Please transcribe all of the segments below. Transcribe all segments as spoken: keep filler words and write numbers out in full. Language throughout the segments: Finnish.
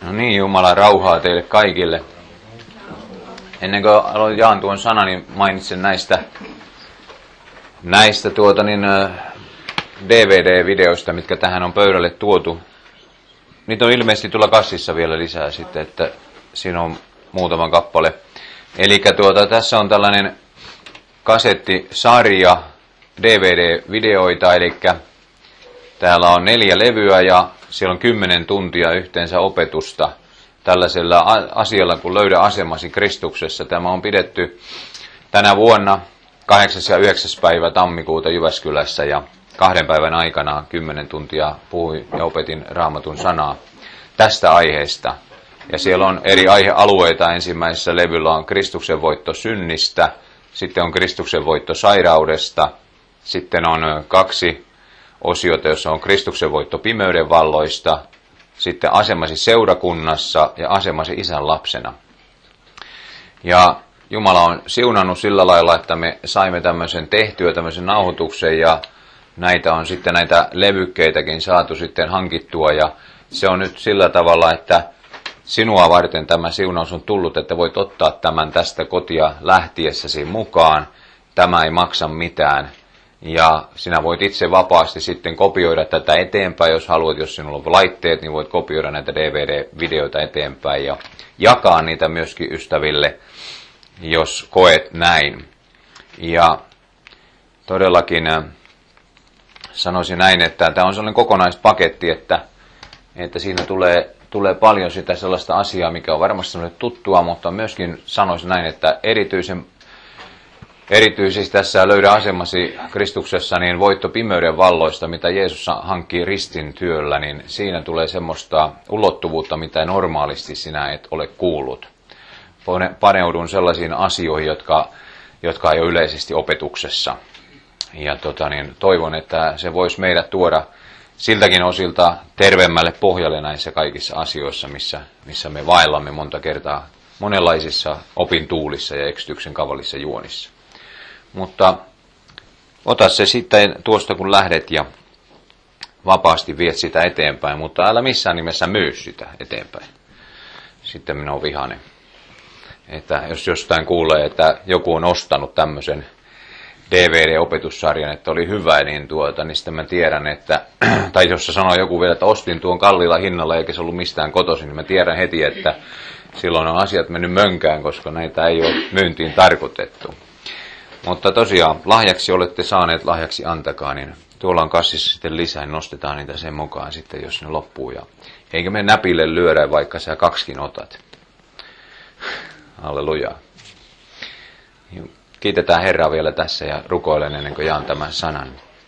No niin, Jumala rauhaa teille kaikille. Ennen kuin aloin jaan tuon sanan, niin mainitsen näistä, näistä tuota niin, D V D-videoista, mitkä tähän on pöydälle tuotu. Niitä on ilmeisesti tuolla kassissa vielä lisää sitten, että siinä on muutama kappale. Eli tuota, tässä on tällainen kasettisarja D V D-videoita, eli täällä on neljä levyä ja siellä on kymmenen tuntia yhteensä opetusta tällaisella asialla kuin löydä asemasi Kristuksessa. Tämä on pidetty tänä vuonna kahdeksas ja yhdeksäs päivä tammikuuta Jyväskylässä ja kahden päivän aikana kymmenen tuntia puhuin ja opetin Raamatun sanaa tästä aiheesta. Ja siellä on eri aihealueita. Ensimmäisessä levyllä on Kristuksen voitto synnistä, sitten on Kristuksen voitto sairaudesta, sitten on kaksi osiota, jossa on Kristuksen voitto pimeyden valloista, sitten asemasi seurakunnassa ja asemasi isän lapsena. Ja Jumala on siunannut sillä lailla, että me saimme tämmöisen tehtyä, tämmöisen nauhoituksen ja näitä on sitten näitä levykkeitäkin saatu sitten hankittua ja se on nyt sillä tavalla, että sinua varten tämä siunaus on tullut, että voit ottaa tämän tästä kotia lähtiessäsi mukaan. Tämä ei maksa mitään. Ja sinä voit itse vapaasti sitten kopioida tätä eteenpäin, jos haluat, jos sinulla on laitteet, niin voit kopioida näitä D V D-videoita eteenpäin ja jakaa niitä myöskin ystäville, jos koet näin. Ja todellakin sanoisin näin, että tämä on sellainen kokonaispaketti, että, että siinä tulee, tulee paljon sitä sellaista asiaa, mikä on varmasti sellainen tuttua, mutta myöskin sanoisin näin, että erityisen Erityisesti tässä löydä asemasi Kristuksessa niin voitto pimeyden valloista, mitä Jeesus hankkii ristin työllä, niin siinä tulee semmoista ulottuvuutta, mitä normaalisti sinä et ole kuullut. Paneudun sellaisiin asioihin, jotka, jotka ei ole yleisesti opetuksessa. Ja tota, niin, toivon, että se voisi meidät tuoda siltäkin osilta terveemmälle pohjalle näissä kaikissa asioissa, missä, missä me vaellamme monta kertaa monenlaisissa opintuulissa ja eksityksen kavalissa juonissa. Mutta ota se sitten tuosta kun lähdet ja vapaasti viet sitä eteenpäin, mutta älä missään nimessä myy sitä eteenpäin. Sitten minä olen vihainen. Että jos jostain kuulee, että joku on ostanut tämmöisen D V D-opetussarjan, että oli hyvä, niin, tuota, niin sitten mä tiedän, että, tai jos sanoo joku vielä, että ostin tuon kalliilla hinnalla eikä se ollut mistään kotoisin, niin mä tiedän heti, että silloin on asiat mennyt mönkään, koska näitä ei ole myyntiin tarkoitettu. Mutta tosiaan, lahjaksi olette saaneet, lahjaksi antakaa, niin tuolla on kassissa sitten lisää, niin nostetaan niitä sen mukaan sitten, jos ne loppuu. Ja eikä me näpille lyödä, vaikka sä kaksikin otat. Hallelujaa. Kiitetään Herraa vielä tässä ja rukoilen ennen kuin jaan tämän sanan.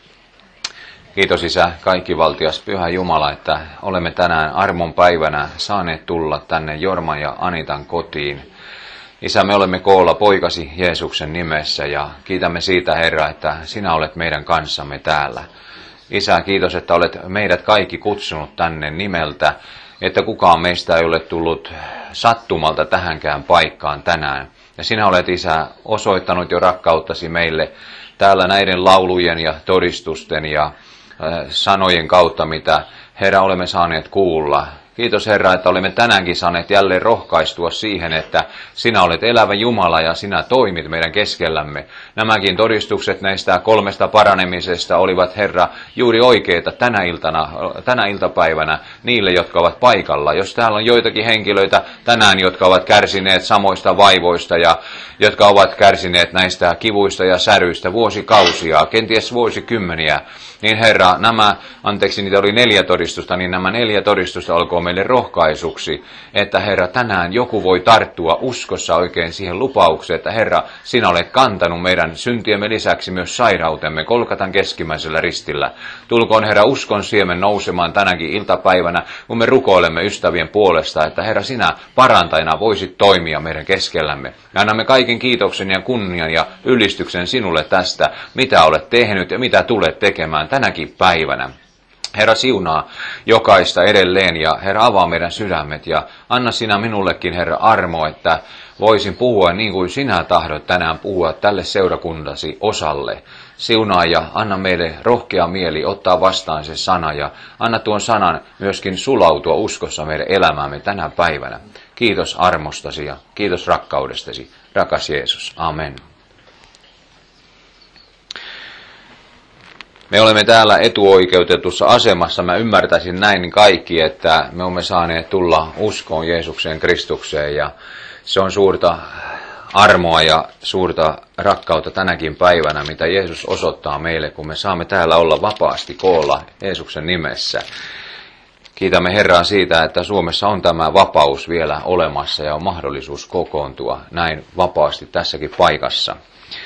Kiitos Isä, kaikkivaltias Pyhä Jumala, että olemme tänään armon päivänä saaneet tulla tänne Jorman ja Anitan kotiin. Isä, me olemme koolla poikasi Jeesuksen nimessä ja kiitämme siitä, Herra, että sinä olet meidän kanssamme täällä. Isä, kiitos, että olet meidät kaikki kutsunut tänne nimeltä, että kukaan meistä ei ole tullut sattumalta tähänkään paikkaan tänään. Ja sinä olet, Isä, osoittanut jo rakkauttasi meille täällä näiden laulujen ja todistusten ja sanojen kautta, mitä, Herra, olemme saaneet kuulla. Kiitos Herra, että olemme tänäänkin saaneet jälleen rohkaistua siihen, että sinä olet elävä Jumala ja sinä toimit meidän keskellämme. Nämäkin todistukset näistä kolmesta paranemisesta olivat, Herra, juuri oikeita tänä iltana, tänä iltapäivänä niille, jotka ovat paikalla. Jos täällä on joitakin henkilöitä tänään, jotka ovat kärsineet samoista vaivoista ja jotka ovat kärsineet näistä kivuista ja säryistä vuosikausia, kenties vuosikymmeniä, niin Herra, nämä, anteeksi, niitä oli neljä todistusta, niin nämä neljä todistusta olkoon meille rohkaisuksi, että Herra, tänään joku voi tarttua uskossa oikein siihen lupaukseen, että Herra, sinä olet kantanut meidän syntiemme lisäksi myös sairautemme Kolkatan keskimmäisellä ristillä. Tulkoon Herra uskon siemen nousemaan tänäkin iltapäivänä, kun me rukoilemme ystävien puolesta, että Herra, sinä parantajana voisit toimia meidän keskellämme. Ja annamme kaiken kiitoksen ja kunnian ja ylistyksen sinulle tästä, mitä olet tehnyt ja mitä tulet tekemään tänäkin päivänä. Herra, siunaa jokaista edelleen ja Herra, avaa meidän sydämet ja anna sinä minullekin, Herra, armo, että voisin puhua niin kuin sinä tahdot tänään puhua tälle seurakuntasi osalle. Siunaa ja anna meille rohkea mieli ottaa vastaan se sana ja anna tuon sanan myöskin sulautua uskossa meidän elämäämme tänä päivänä. Kiitos armostasi ja kiitos rakkaudestasi, rakas Jeesus. Amen. Me olemme täällä etuoikeutetussa asemassa. Mä ymmärtäisin näin kaikki, että me olemme saaneet tulla uskoon Jeesukseen Kristukseen ja se on suurta armoa ja suurta rakkautta tänäkin päivänä, mitä Jeesus osoittaa meille, kun me saamme täällä olla vapaasti koolla Jeesuksen nimessä. Kiitämme Herraa siitä, että Suomessa on tämä vapaus vielä olemassa ja on mahdollisuus kokoontua näin vapaasti tässäkin paikassa.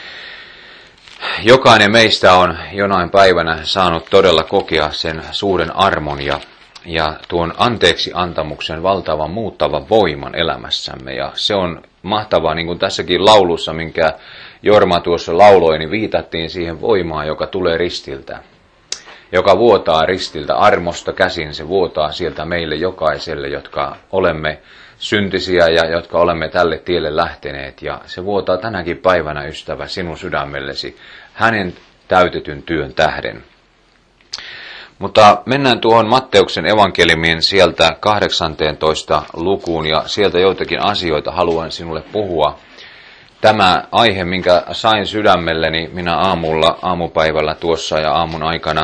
Jokainen meistä on jonain päivänä saanut todella kokea sen suuren armon ja, ja tuon anteeksi antamuksen valtavan muuttavan voiman elämässämme. Ja se on mahtavaa, niin kuin tässäkin laulussa, minkä Jorma tuossa lauloi, niin viitattiin siihen voimaan, joka tulee ristiltä. Joka vuotaa ristiltä armosta käsin, se vuotaa sieltä meille jokaiselle, jotka olemme syntisiä ja jotka olemme tälle tielle lähteneet. Ja se vuotaa tänäkin päivänä, ystävä, sinun sydämellesi hänen täytetyn työn tähden. Mutta mennään tuohon Matteuksen evankeliumiin sieltä kahdeksanteentoista lukuun ja sieltä joitakin asioita haluan sinulle puhua. Tämä aihe, minkä sain sydämelleni minä aamulla, aamupäivällä tuossa ja aamun aikana.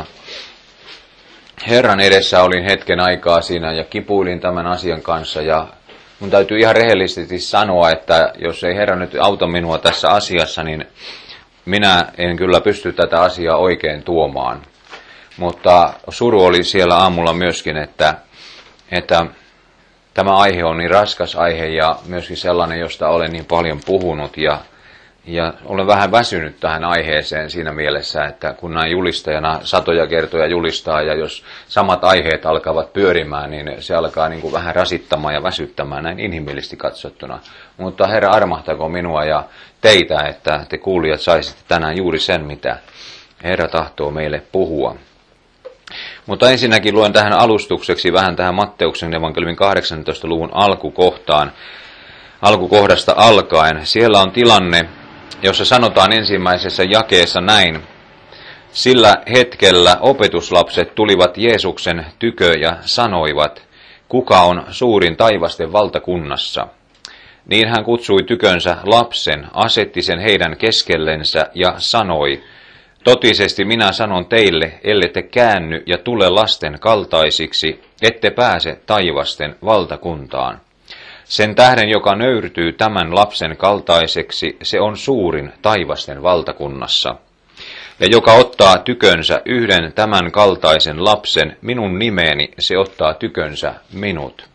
Herran edessä olin hetken aikaa siinä ja kipuilin tämän asian kanssa ja mun täytyy ihan rehellisesti sanoa, että jos ei Herra nyt auta minua tässä asiassa, niin minä en kyllä pysty tätä asiaa oikein tuomaan. Mutta suru oli siellä aamulla myöskin, että, että tämä aihe on niin raskas aihe ja myöskin sellainen, josta olen niin paljon puhunut ja, ja olen vähän väsynyt tähän aiheeseen siinä mielessä, että kun näin julistajana satoja kertoja julistaa ja jos samat aiheet alkavat pyörimään, niin se alkaa niin kuin vähän rasittamaan ja väsyttämään näin inhimillisesti katsottuna. Mutta Herra, armahtako minua ja teitä, että te kuulijat saisitte tänään juuri sen, mitä Herra tahtoo meille puhua. Mutta ensinnäkin luen tähän alustukseksi vähän tähän Matteuksen evankeliumin kahdeksantoista luvun alkukohtaan, alkukohdasta alkaen. Siellä on tilanne, jossa sanotaan ensimmäisessä jakeessa näin. Sillä hetkellä opetuslapset tulivat Jeesuksen tykö ja sanoivat, kuka on suurin taivasten valtakunnassa. Niin hän kutsui tykönsä lapsen, asetti sen heidän keskellensä ja sanoi, totisesti minä sanon teille, ellette käänny ja tule lasten kaltaisiksi, ette pääse taivasten valtakuntaan. Sen tähden, joka nöyrtyy tämän lapsen kaltaiseksi, se on suurin taivasten valtakunnassa. Ja joka ottaa tykönsä yhden tämän kaltaisen lapsen, minun nimeeni, se ottaa tykönsä minut.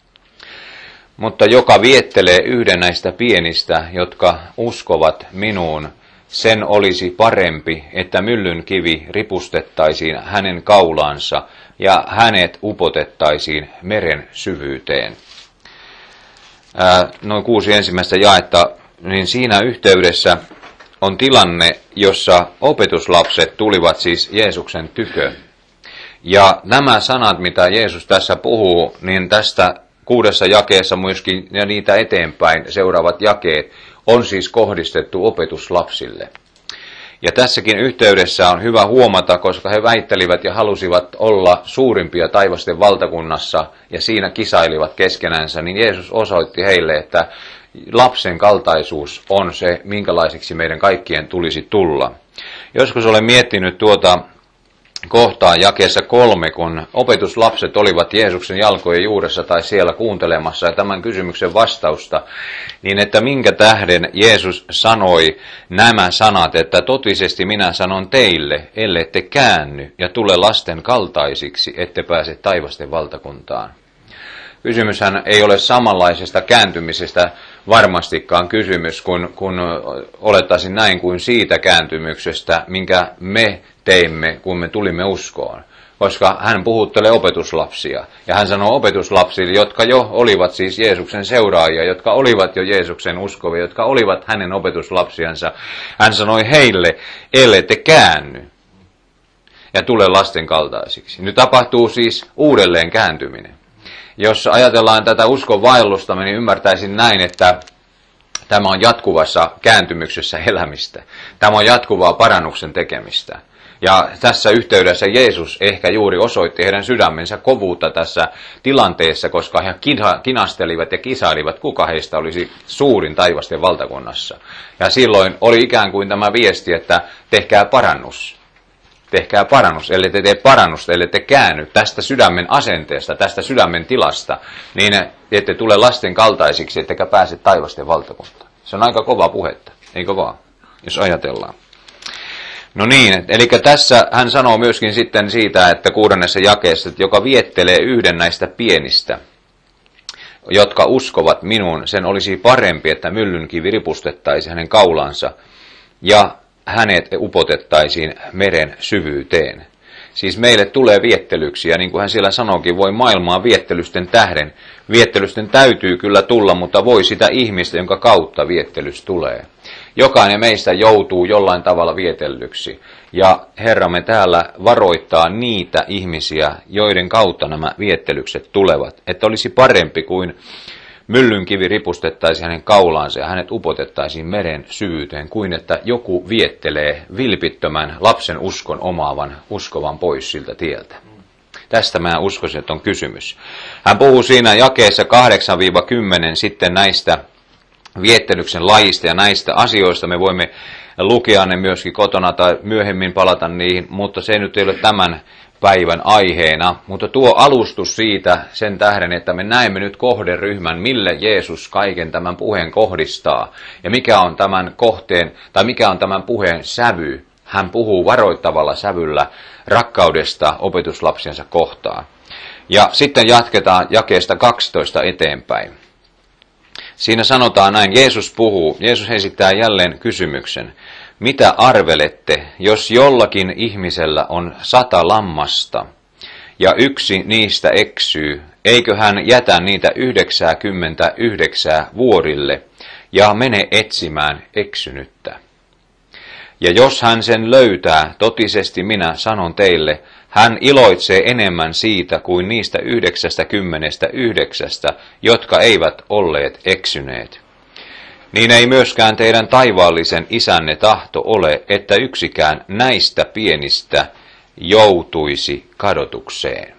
Mutta joka viettelee yhden näistä pienistä, jotka uskovat minuun, sen olisi parempi, että myllyn kivi ripustettaisiin hänen kaulaansa ja hänet upotettaisiin meren syvyyteen. Ää, noin kuusi ensimmäistä jaetta, niin siinä yhteydessä on tilanne, jossa opetuslapset tulivat siis Jeesuksen tykö. Ja nämä sanat, mitä Jeesus tässä puhuu, niin tästä kuudessa jakeessa myöskin ja niitä eteenpäin seuraavat jakeet on siis kohdistettu opetuslapsille. Ja tässäkin yhteydessä on hyvä huomata, koska he väittelivät ja halusivat olla suurimpia taivasten valtakunnassa ja siinä kisailivat keskenänsä, niin Jeesus osoitti heille, että lapsen kaltaisuus on se, minkälaiseksi meidän kaikkien tulisi tulla. Joskus olen miettinyt tuota kohtaa jakeessa kolme, kun opetuslapset olivat Jeesuksen jalkojen juuressa tai siellä kuuntelemassa ja tämän kysymyksen vastausta, niin että minkä tähden Jeesus sanoi nämä sanat, että totisesti minä sanon teille, ellette käänny ja tule lasten kaltaisiksi, ette pääse taivasten valtakuntaan. Kysymyshän ei ole samanlaisesta kääntymisestä varmastikaan kysymys, kun, kun olettaisin näin kuin siitä kääntymyksestä, minkä me teimme, kun me tulimme uskoon. Koska hän puhuttelee opetuslapsia. Ja hän sanoo opetuslapsille, jotka jo olivat siis Jeesuksen seuraajia, jotka olivat jo Jeesuksen uskovia, jotka olivat hänen opetuslapsiansa. Hän sanoi heille, ellette käänny. ja tule lasten kaltaisiksi. Nyt tapahtuu siis uudelleen kääntyminen. Jos ajatellaan tätä uskon vaellusta, niin ymmärtäisin näin, että tämä on jatkuvassa kääntymyksessä elämistä. Tämä on jatkuvaa parannuksen tekemistä. Ja tässä yhteydessä Jeesus ehkä juuri osoitti heidän sydämensä kovuutta tässä tilanteessa, koska he kinastelivat ja kisailivat, kuka heistä olisi suurin taivasten valtakunnassa. Ja silloin oli ikään kuin tämä viesti, että tehkää parannus. Tehkää parannus, ellei te tee parannusta, ellei te käänny tästä sydämen asenteesta, tästä sydämen tilasta, niin ette tule lasten kaltaisiksi, ettekä pääse taivasten valtakuntaan. Se on aika kova puhetta, eikö vaan, jos ajatellaan. No niin, eli tässä hän sanoo myöskin sitten siitä, että kuudennessa jakeessa, että joka viettelee yhden näistä pienistä, jotka uskovat minuun, sen olisi parempi, että myllynkivi ripustettaisiin hänen kaulansa ja hänet upotettaisiin meren syvyyteen. Siis meille tulee viettelyksiä, niin kuin hän siellä sanoikin, voi maailmaa viettelysten tähden. Viettelysten täytyy kyllä tulla, mutta voi sitä ihmistä, jonka kautta viettelys tulee. Jokainen meistä joutuu jollain tavalla vietellyksi. Ja Herramme täällä varoittaa niitä ihmisiä, joiden kautta nämä viettelykset tulevat. Että olisi parempi kuin myllynkivi ripustettaisiin hänen kaulaansa ja hänet upotettaisiin meren syvyyteen, kuin että joku viettelee vilpittömän lapsen uskon omaavan uskovan pois siltä tieltä. Tästä mä uskoisin, että on kysymys. Hän puhuu siinä jakeessa kahdeksan kymmenen sitten näistä viettelyksen lajista ja näistä asioista. Me voimme lukea ne myöskin kotona tai myöhemmin palata niihin, mutta se nyt ei ole tämän päivän aiheena, mutta tuo alustus siitä sen tähden, että me näemme nyt kohderyhmän, mille Jeesus kaiken tämän puheen kohdistaa ja mikä on tämän kohteen tai mikä on tämän puheen sävy. Hän puhuu varoittavalla sävyllä rakkaudesta opetuslapsiensa kohtaan. Ja sitten jatketaan jakeesta kaksitoista eteenpäin. Siinä sanotaan näin, Jeesus puhuu, Jeesus esittää jälleen kysymyksen. Mitä arvelette, jos jollakin ihmisellä on sata lammasta ja yksi niistä eksyy, eikö hän jätä niitä yhdeksänkymmentäyhdeksän vuorille ja mene etsimään eksynyttä? Ja jos hän sen löytää, totisesti minä sanon teille, hän iloitsee enemmän siitä kuin niistä yhdeksästäkymmenestäyhdeksästä, jotka eivät olleet eksyneet. Niin ei myöskään teidän taivaallisen isänne tahto ole, että yksikään näistä pienistä joutuisi kadotukseen.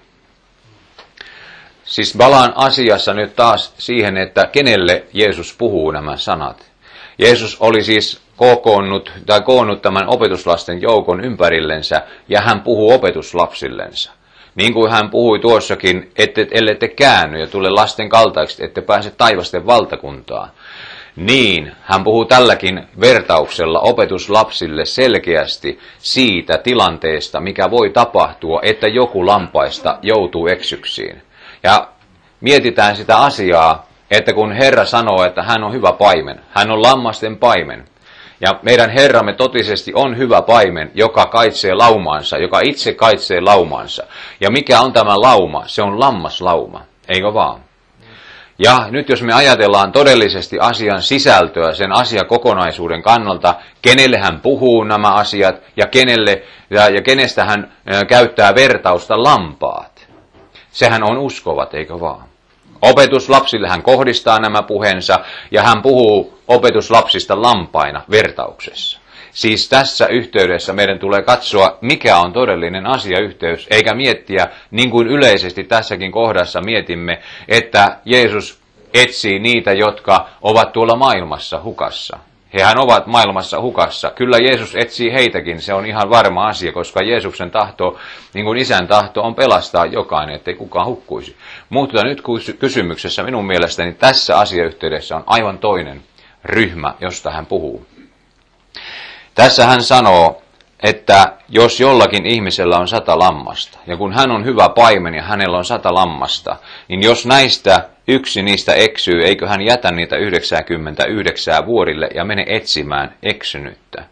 Siis palaan asiassa nyt taas siihen, että kenelle Jeesus puhuu nämä sanat. Jeesus oli siis kokoonnut, tai koonnut tämän opetuslasten joukon ympärillensä, ja hän puhuu opetuslapsillensa. Niin kuin hän puhui tuossakin, että ellei te käänny ja tule lasten kaltaiksi, ette pääse taivasten valtakuntaan. Niin, hän puhuu tälläkin vertauksella opetuslapsille selkeästi siitä tilanteesta, mikä voi tapahtua, että joku lampaista joutuu eksyksiin. Ja mietitään sitä asiaa, että kun Herra sanoo, että hän on hyvä paimen, hän on lammasten paimen, ja meidän Herramme totisesti on hyvä paimen, joka kaitsee laumaansa, joka itse kaitsee laumaansa. Ja mikä on tämä lauma? Se on lammaslauma, eikö vaan? Ja nyt jos me ajatellaan todellisesti asian sisältöä, sen asiakokonaisuuden kannalta, kenelle hän puhuu nämä asiat ja, kenelle, ja, ja kenestä hän ä, käyttää vertausta lampaat. Sehän on uskovat, eikö vaan? Opetuslapsille hän kohdistaa nämä puheensa ja hän puhuu opetuslapsista lampaina vertauksessa. Siis tässä yhteydessä meidän tulee katsoa, mikä on todellinen asiayhteys, eikä miettiä, niin kuin yleisesti tässäkin kohdassa mietimme, että Jeesus etsii niitä, jotka ovat tuolla maailmassa hukassa. Hehän ovat maailmassa hukassa. Kyllä Jeesus etsii heitäkin, se on ihan varma asia, koska Jeesuksen tahto, niin kuin Isän tahto, on pelastaa jokainen, ettei kukaan hukkuisi. Mutta nyt kysymyksessä minun mielestäni tässä asiayhteydessä on aivan toinen ryhmä, josta hän puhuu. Tässä hän sanoo, että jos jollakin ihmisellä on sata lammasta, ja kun hän on hyvä paimen ja hänellä on sata lammasta, niin jos näistä yksi niistä eksyy, eikö hän jätä niitä yhdeksänkymmentäyhdeksän vuorille ja mene etsimään eksynyttä?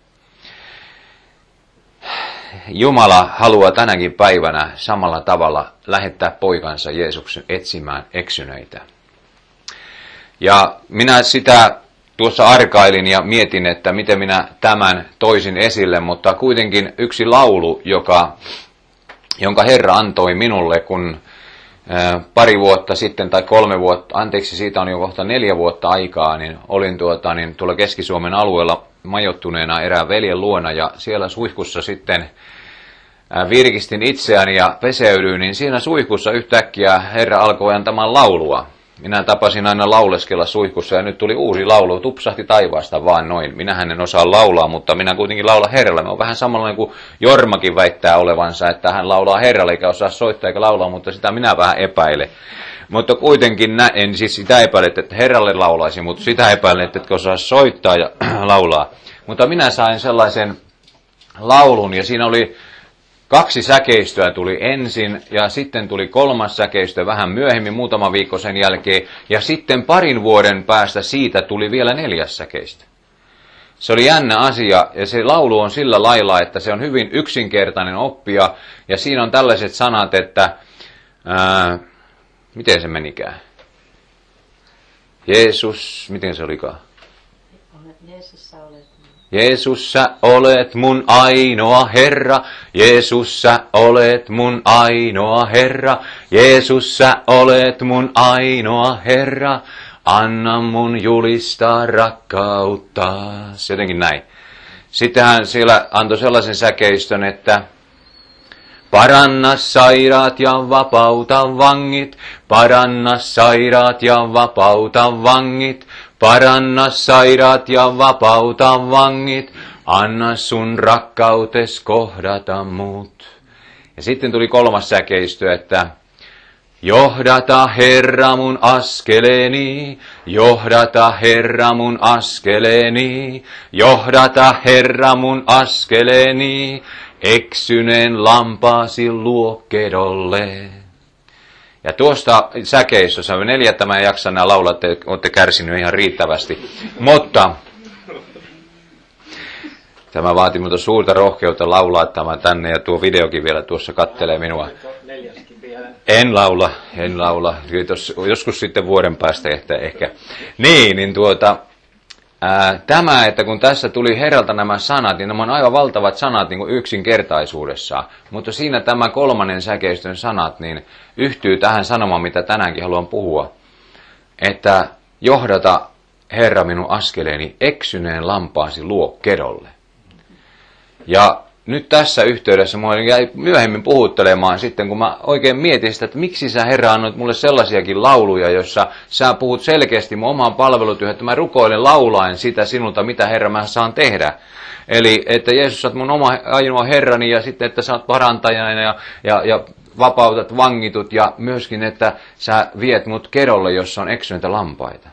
Jumala haluaa tänäkin päivänä samalla tavalla lähettää poikansa Jeesuksen etsimään eksyneitä. Ja minä sitä tuossa arkailin ja mietin, että miten minä tämän toisin esille, mutta kuitenkin yksi laulu, joka jonka Herra antoi minulle, kun pari vuotta sitten tai kolme vuotta, anteeksi siitä on jo kohta neljä vuotta aikaa, niin olin tuota, niin tuolla Keski-Suomen alueella majoittuneena erään veljen luona ja siellä suihkussa sitten virkistin itseäni ja peseydyin, niin siinä suihkussa yhtäkkiä Herra alkoi antamaan laulua. Minä tapasin aina lauleskella suihkussa ja nyt tuli uusi laulu, tupsahti taivaasta vaan noin. Minähän en osaa laulaa, mutta minä kuitenkin laulan Herralle. Mä oon vähän samanlainen kuin Jormakin väittää olevansa, että hän laulaa Herralle eikä osaa soittaa eikä laulaa, mutta sitä minä vähän epäilen. Mutta kuitenkin nä- en siis sitä epäile, että Herralle laulaisi, mutta sitä epäilen, että etkö osaa soittaa ja laulaa. Mutta minä sain sellaisen laulun ja siinä oli kaksi säkeistöä tuli ensin ja sitten tuli kolmas säkeistö vähän myöhemmin, muutama viikko sen jälkeen. Ja sitten parin vuoden päästä siitä tuli vielä neljäs säkeistö. Se oli jännä asia ja se laulu on sillä lailla, että se on hyvin yksinkertainen oppia. Ja siinä on tällaiset sanat, että ää, miten se menikään? Jeesus, miten se olikaan? Jeesus, sä olet Jeesus, sä olet mun ainoa Herra. Jeesus, sä olet mun ainoa Herra. Jeesus, sä olet mun ainoa Herra. Anna mun julistaa rakkautta. Jotenkin näin. Sitten hän siellä antoi sellaisen säkeistön, että paranna sairaat ja vapauta vangit. Paranna sairaat ja vapauta vangit. Paranna sairaat ja vapauta vangit, anna sun rakkautes kohdata mut. Ja sitten tuli kolmas säkeistö, että johdata Herra mun askeleeni, johdata Herra mun askeleeni, johdata Herra mun askeleeni, eksyneen lampaasi luo kedolle. Ja tuosta säkeistössä, neljättä mä en jaksa nämä laulaa, te olette kärsinyt ihan riittävästi. Mutta tämä vaati minulta suurta rohkeutta laulaa tämä tänne ja tuo videokin vielä tuossa kattelee minua. En laula, en laula. Kiitos. Joskus sitten vuoden päästä ehkä. ehkä. Niin, niin tuota, ää, tämä, että kun tässä tuli Herralta nämä sanat, niin nämä on aivan valtavat sanat niin kuin yksinkertaisuudessaan. Mutta siinä tämä kolmannen säkeistön sanat, niin yhtyy tähän sanomaan, mitä tänäänkin haluan puhua. Että johdata Herra minun askeleeni eksyneen lampaasi luo kedolle. Ja nyt tässä yhteydessä minua jäi myöhemmin puhuttelemaan sitten, kun mä oikein mietin sitä, että miksi sä Herra annoit mulle sellaisiakin lauluja, jossa sä puhut selkeästi mun omaan palvelutyöhön, että mä rukoilen laulaen sitä sinulta, mitä Herra mä saan tehdä. Eli että Jeesus, sä oot mun oma ainoa Herrani ja sitten, että sä oot parantajana ja, ja, ja vapautat vangitut ja myöskin, että sä viet mut kedolle, jossa on eksyneitä lampaita.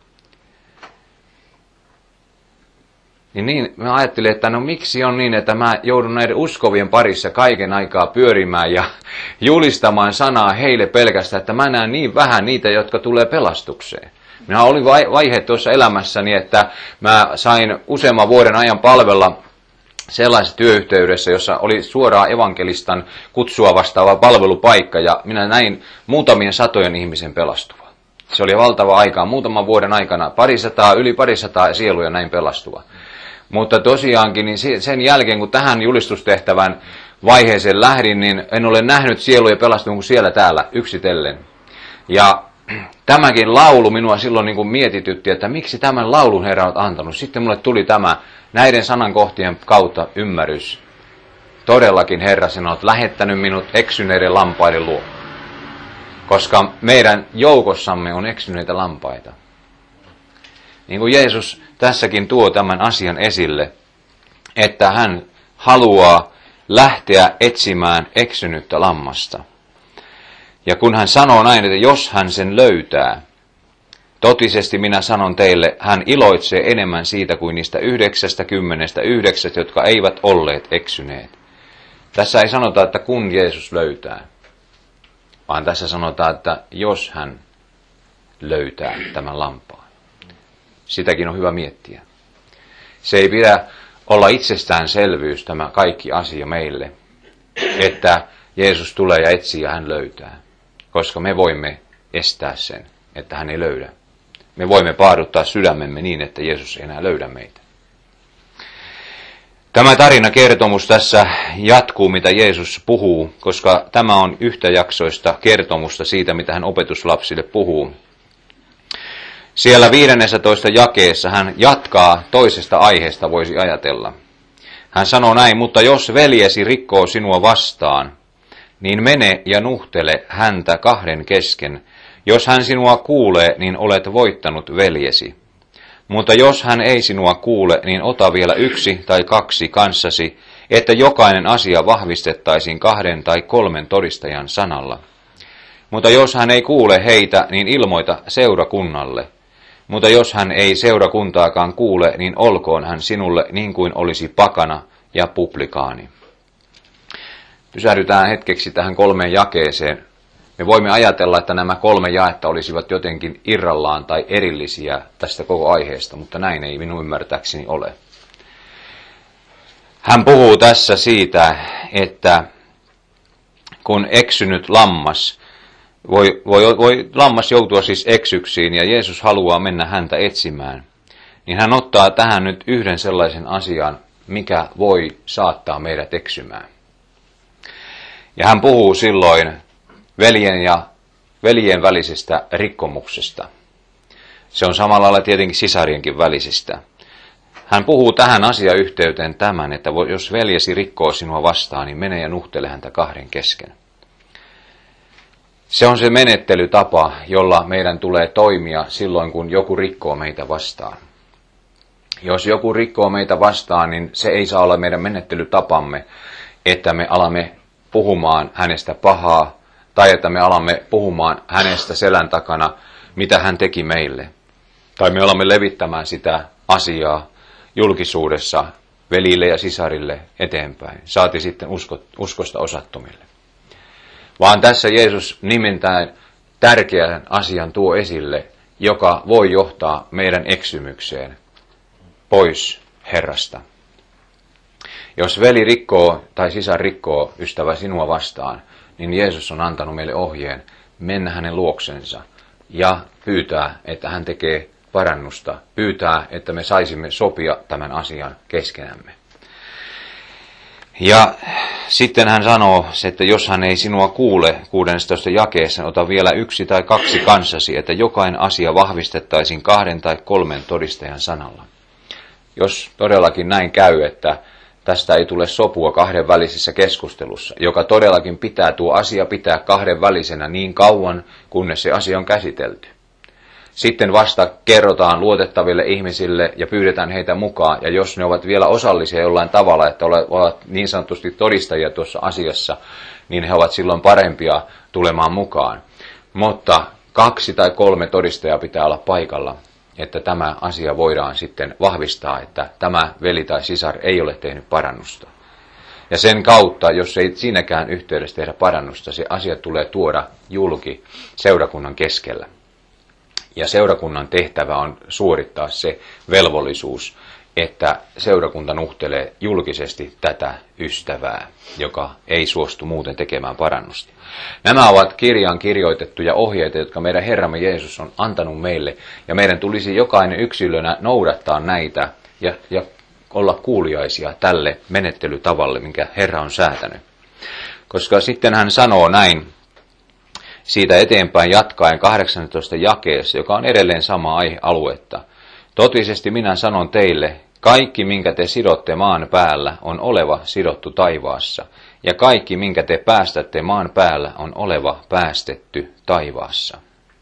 Niin, niin mä ajattelin, että no miksi on niin, että mä joudun näiden uskovien parissa kaiken aikaa pyörimään ja julistamaan sanaa heille pelkästään, että mä näen niin vähän niitä, jotka tulee pelastukseen. Minä olin vaihe tuossa elämässäni, että mä sain useamman vuoden ajan palvella sellaisessa työyhteydessä, jossa oli suoraan evankelistan kutsua vastaava palvelupaikka ja minä näin muutamien satojen ihmisen pelastua. Se oli valtava aikaa, muutaman vuoden aikana parisataa, yli parisataa sieluja näin pelastua. Mutta tosiaankin niin sen jälkeen, kun tähän julistustehtävän vaiheeseen lähdin, niin en ole nähnyt sieluja pelastua kuin siellä täällä yksitellen. Ja tämäkin laulu minua silloin niin kuin mietitytti, että miksi tämän laulun Herra on antanut. Sitten mulle tuli tämä näiden sanankohtien kautta ymmärrys. Todellakin Herra, sinä olet lähettänyt minut eksyneiden lampaiden luo. Koska meidän joukossamme on eksyneitä lampaita. Niin kuin Jeesus tässäkin tuo tämän asian esille, että hän haluaa lähteä etsimään eksynyttä lammasta. Ja kun hän sanoo näin, että jos hän sen löytää, totisesti minä sanon teille, hän iloitsee enemmän siitä kuin niistä yhdeksästä kymmenestä yhdeksästä, jotka eivät olleet eksyneet. Tässä ei sanota, että kun Jeesus löytää, vaan tässä sanotaan, että jos hän löytää tämän lampaan. Sitäkin on hyvä miettiä. Se ei pidä olla itsestäänselvyys tämä kaikki asia meille, että Jeesus tulee ja etsii ja hän löytää. Koska me voimme estää sen, että hän ei löydä. Me voimme paaduttaa sydämemme niin, että Jeesus ei enää löydä meitä. Tämä tarinakertomus tässä jatkuu, mitä Jeesus puhuu, koska tämä on yhtäjaksoista kertomusta siitä, mitä hän opetuslapsille puhuu. Siellä viidennessätoista jakeessa hän jatkaa toisesta aiheesta, voisi ajatella. Hän sanoo näin, mutta jos veljesi rikkoo sinua vastaan, niin mene ja nuhtele häntä kahden kesken. Jos hän sinua kuulee, niin olet voittanut veljesi. Mutta jos hän ei sinua kuule, niin ota vielä yksi tai kaksi kanssasi, että jokainen asia vahvistettaisiin kahden tai kolmen todistajan sanalla. Mutta jos hän ei kuule heitä, niin ilmoita seurakunnalle. Mutta jos hän ei seurakuntaakaan kuule, niin olkoon hän sinulle niin kuin olisi pakana ja publikaani. Pysähdytään hetkeksi tähän kolmeen jakeeseen. Me voimme ajatella, että nämä kolme jaetta olisivat jotenkin irrallaan tai erillisiä tästä koko aiheesta, mutta näin ei minun ymmärtääkseni ole. Hän puhuu tässä siitä, että kun eksynyt lammas, voi, voi, voi lammas joutua siis eksyksiin ja Jeesus haluaa mennä häntä etsimään, niin hän ottaa tähän nyt yhden sellaisen asian, mikä voi saattaa meidät eksymään. Ja hän puhuu silloin veljen ja veljen välisestä rikkomuksesta. Se on samalla lailla tietenkin sisarienkin välisistä. Hän puhuu tähän asiayhteyteen tämän, että jos veljesi rikkoo sinua vastaan, niin mene ja nuhtele häntä kahden kesken. Se on se menettelytapa, jolla meidän tulee toimia silloin, kun joku rikkoo meitä vastaan. Jos joku rikkoo meitä vastaan, niin se ei saa olla meidän menettelytapamme, että me alamme puhumaan hänestä pahaa, tai että me alamme puhumaan hänestä selän takana, mitä hän teki meille. Tai me alamme levittämään sitä asiaa julkisuudessa velille ja sisarille eteenpäin, saati sitten usko, uskosta osattomille. Vaan tässä Jeesus nimentään tärkeän asian tuo esille, joka voi johtaa meidän eksymykseen pois Herrasta. Jos veli rikkoo tai sisar rikkoo ystävä sinua vastaan, niin Jeesus on antanut meille ohjeen mennä hänen luoksensa ja pyytää, että hän tekee parannusta, pyytää, että me saisimme sopia tämän asian keskenämme. Ja sitten hän sanoo, että jos hän ei sinua kuule, kuudennessatoista jakeessa, ota vielä yksi tai kaksi kanssasi, että jokainen asia vahvistettaisiin kahden tai kolmen todistajan sanalla. Jos todellakin näin käy, että tästä ei tule sopua kahden välisessä keskustelussa, joka todellakin pitää tuo asia pitää kahden välisenä niin kauan, kunnes se asia on käsitelty. Sitten vasta kerrotaan luotettaville ihmisille ja pyydetään heitä mukaan, ja jos ne ovat vielä osallisia jollain tavalla, että ovat niin sanotusti todistajia tuossa asiassa, niin he ovat silloin parempia tulemaan mukaan. Mutta kaksi tai kolme todistajaa pitää olla paikalla, että tämä asia voidaan sitten vahvistaa, että tämä veli tai sisar ei ole tehnyt parannusta. Ja sen kautta, jos ei siinäkään yhteydessä tehdä parannusta, se asia tulee tuoda julki seurakunnan keskellä. Ja seurakunnan tehtävä on suorittaa se velvollisuus, että seurakunta nuhtelee julkisesti tätä ystävää, joka ei suostu muuten tekemään parannusta. Nämä ovat kirjaan kirjoitettuja ohjeita, jotka meidän Herramme Jeesus on antanut meille, ja meidän tulisi jokainen yksilönä noudattaa näitä ja, ja olla kuuliaisia tälle menettelytavalle, minkä Herra on säätänyt. Koska sitten hän sanoo näin, siitä eteenpäin jatkaen kahdeksannessatoista jakeessa, joka on edelleen sama aihealuetta. Totisesti minä sanon teille, kaikki minkä te sidotte maan päällä on oleva sidottu taivaassa, ja kaikki minkä te päästätte maan päällä on oleva päästetty taivaassa.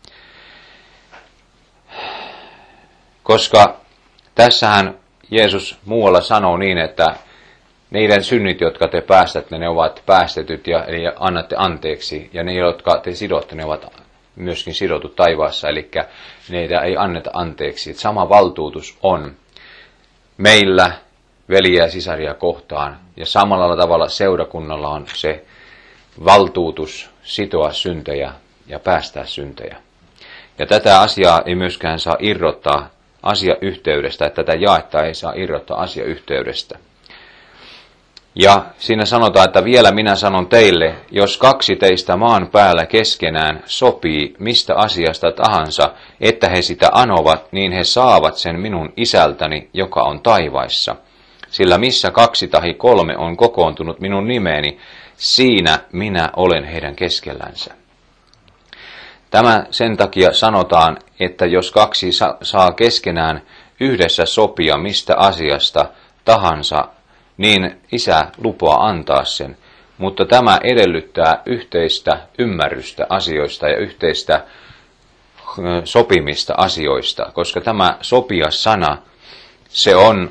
Koska tässähän Jeesus muualla sanoo niin, että niiden synnit, jotka te päästätte, ne ovat päästetyt ja eli annatte anteeksi, ja ne, jotka te sidotte, ne ovat myöskin sidotut taivaassa, eli neitä ei anneta anteeksi. Et sama valtuutus on meillä veliä ja sisaria kohtaan, ja samalla tavalla seurakunnalla on se valtuutus sitoa syntejä ja päästää syntejä. Ja tätä asiaa ei myöskään saa irrottaa asiayhteydestä, että tätä jaetta ei saa irrottaa asiayhteydestä. Ja siinä sanotaan, että vielä minä sanon teille, jos kaksi teistä maan päällä keskenään sopii mistä asiasta tahansa, että he sitä anovat, niin he saavat sen minun isältäni, joka on taivaissa. sillä missä kaksi tahi kolme on kokoontunut minun nimeeni, siinä minä olen heidän keskellänsä. Tämä sen takia sanotaan, että jos kaksi saa keskenään yhdessä sopia mistä asiasta tahansa, niin Isä lupaa antaa sen. Mutta tämä edellyttää yhteistä ymmärrystä asioista ja yhteistä sopimista asioista, koska tämä sopia-sana, se on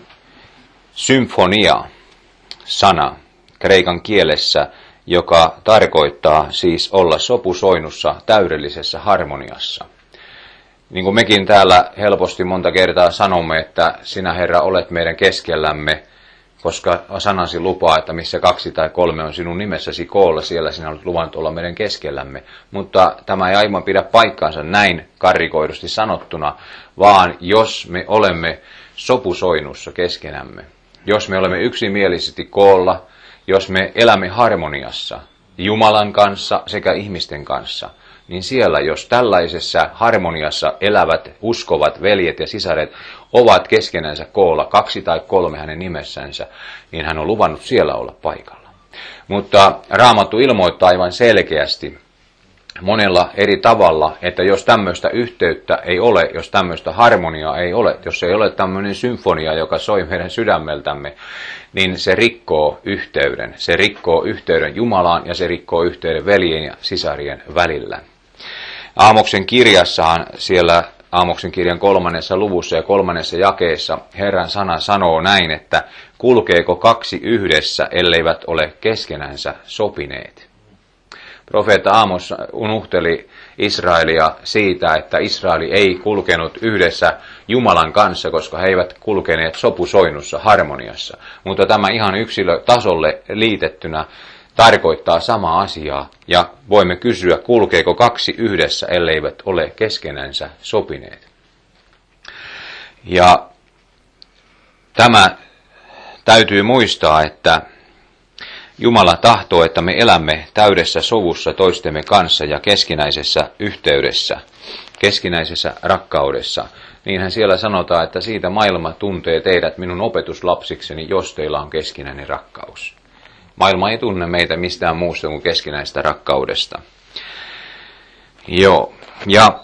symfonia-sana kreikan kielessä, joka tarkoittaa siis olla sopusoinnussa täydellisessä harmoniassa. Niin kuin mekin täällä helposti monta kertaa sanomme, että sinä Herra olet meidän keskellämme, koska sanasi lupaa, että missä kaksi tai kolme on sinun nimessäsi koolla, siellä sinä olet luvannut olla meidän keskellämme. Mutta tämä ei aivan pidä paikkaansa näin karrikoidusti sanottuna, vaan jos me olemme sopusoinnussa keskenämme, jos me olemme yksimielisesti koolla, jos me elämme harmoniassa Jumalan kanssa sekä ihmisten kanssa, niin siellä, jos tällaisessa harmoniassa elävät, uskovat veljet ja sisaret ovat keskenänsä koolla, kaksi tai kolme hänen nimessänsä, niin hän on luvannut siellä olla paikalla. Mutta Raamattu ilmoittaa aivan selkeästi monella eri tavalla, että jos tämmöistä yhteyttä ei ole, jos tämmöistä harmoniaa ei ole, jos ei ole tämmöinen symfonia, joka soi meidän sydämeltämme, niin se rikkoo yhteyden. Se rikkoo yhteyden Jumalaan ja se rikkoo yhteyden veljen ja sisarien välillä. Aamoksen kirjassahan siellä Aamoksen kirjan kolmannessa luvussa ja kolmannessa jakeessa Herran sana sanoo näin, että kulkeeko kaksi yhdessä, elleivät ole keskenänsä sopineet. Profeetta Aamos unuhteli Israelia siitä, että Israeli ei kulkenut yhdessä Jumalan kanssa, koska he eivät kulkeneet sopusoinnussa, harmoniassa. Mutta tämä ihan yksilötasolle liitettynä tarkoittaa samaa asiaa, ja voimme kysyä, kulkeeko kaksi yhdessä, elleivät ole keskenänsä sopineet. Ja tämä täytyy muistaa, että Jumala tahtoo, että me elämme täydessä sovussa toistemme kanssa ja keskinäisessä yhteydessä, keskinäisessä rakkaudessa. Niinhän siellä sanotaan, että siitä maailma tuntee teidät minun opetuslapsikseni, jos teillä on keskinäinen rakkaus. Maailma ei tunne meitä mistään muusta kuin keskinäistä rakkaudesta. Joo, ja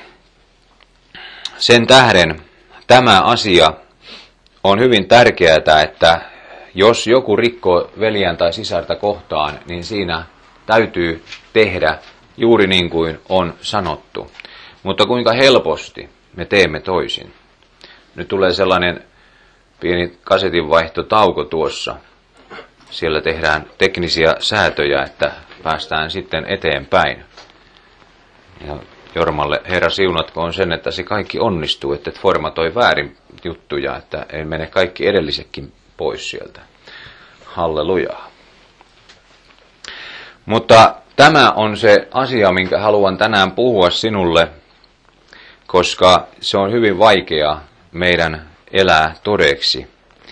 sen tähden tämä asia on hyvin tärkeää, että jos joku rikkoo veljän tai sisarta kohtaan, niin siinä täytyy tehdä juuri niin kuin on sanottu. Mutta kuinka helposti me teemme toisin. Nyt tulee sellainen pieni kasetinvaihtotauko tuossa. Siellä tehdään teknisiä säätöjä, että päästään sitten eteenpäin. Ja Jormalle Herra siunatkoon sen, että se kaikki onnistuu, että et formatoi väärin juttuja, että ei mene kaikki edellisetkin pois sieltä. Hallelujaa. Mutta tämä on se asia, minkä haluan tänään puhua sinulle, koska se on hyvin vaikea meidän elää todeksi.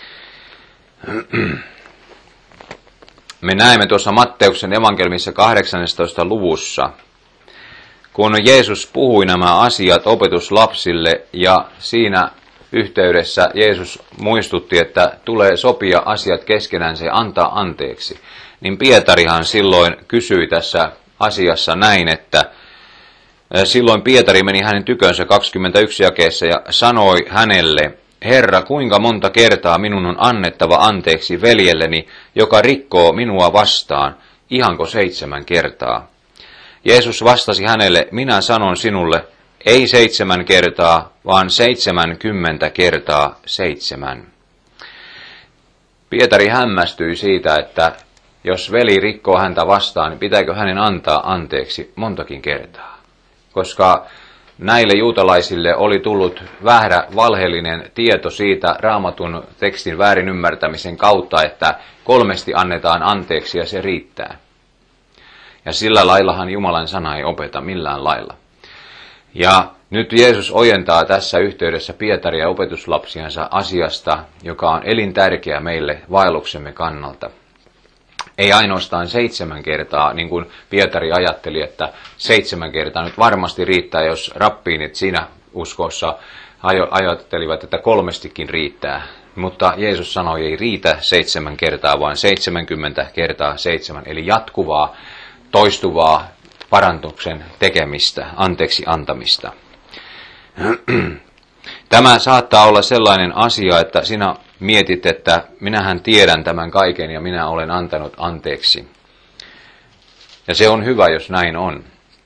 Me näemme tuossa Matteuksen evankelmissa kahdeksannessatoista luvussa, kun Jeesus puhui nämä asiat opetuslapsille ja siinä yhteydessä Jeesus muistutti, että tulee sopia asiat keskenänsä ja antaa anteeksi. Niin Pietarihan silloin kysyi tässä asiassa näin, että silloin Pietari meni hänen tykönsä kaksikymmentäyksi jakeessa ja sanoi hänelle, Herra, kuinka monta kertaa minun on annettava anteeksi veljelleni, joka rikkoo minua vastaan, ihanko seitsemän kertaa? Jeesus vastasi hänelle, minä sanon sinulle, ei seitsemän kertaa, vaan seitsemänkymmentä kertaa seitsemän. Pietari hämmästyi siitä, että jos veli rikkoo häntä vastaan, niin pitääkö hänen antaa anteeksi montakin kertaa? Koska näille juutalaisille oli tullut väärä valheellinen tieto siitä Raamatun tekstin väärin ymmärtämisen kautta, että kolmesti annetaan anteeksi ja se riittää. Ja sillä laillahan Jumalan sana ei opeta millään lailla. Ja nyt Jeesus ojentaa tässä yhteydessä Pietaria ja opetuslapsiansa asiasta, joka on elintärkeä meille vaelluksemme kannalta. Ei ainoastaan seitsemän kertaa, niin kuin Pietari ajatteli, että seitsemän kertaa nyt varmasti riittää, jos rappiinit siinä uskossa ajattelivat, että kolmestikin riittää. Mutta Jeesus sanoi, ei riitä seitsemän kertaa, vaan seitsemänkymmentä kertaa seitsemän, eli jatkuvaa, toistuvaa parantuksen tekemistä, anteeksi antamista. Tämä saattaa olla sellainen asia, että sinä mietit, että minähän tiedän tämän kaiken ja minä olen antanut anteeksi. Ja se on hyvä, jos näin on.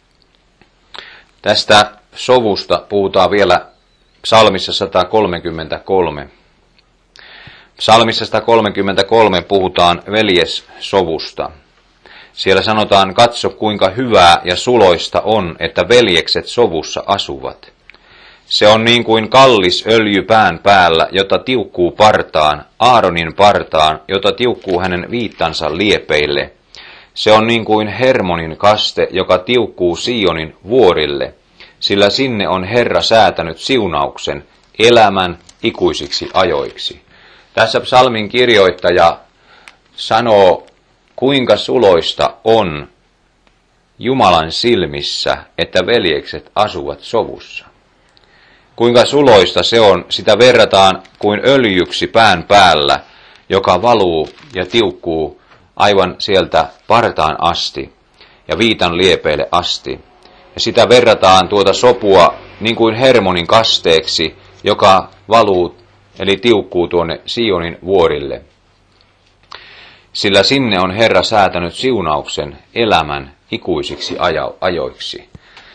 Tästä sovusta puhutaan vielä psalmissa sata kolmekymmentäkolme. Psalmissa sata kolmekymmentäkolme puhutaan veljessovusta. Siellä sanotaan, katso kuinka hyvää ja suloista on, että veljekset sovussa asuvat. Se on niin kuin kallis öljy pään päällä, jota tiukkuu partaan, Aaronin partaan, jota tiukkuu hänen viittansa liepeille. Se on niin kuin Hermonin kaste, joka tiukkuu Sionin vuorille, sillä sinne on Herra säätänyt siunauksen, elämän ikuisiksi ajoiksi. Tässä psalmin kirjoittaja sanoo, kuinka suloista on Jumalan silmissä, että veljekset asuvat sovussa. Kuinka suloista se on, sitä verrataan kuin öljyksi pään päällä, joka valuu ja tiukkuu aivan sieltä partaan asti ja viitan liepeille asti. Ja sitä verrataan tuota sopua niin kuin Hermonin kasteeksi, joka valuu eli tiukkuu tuonne Sionin vuorille. Sillä sinne on Herra säätänyt siunauksen elämän ikuisiksi ajoiksi.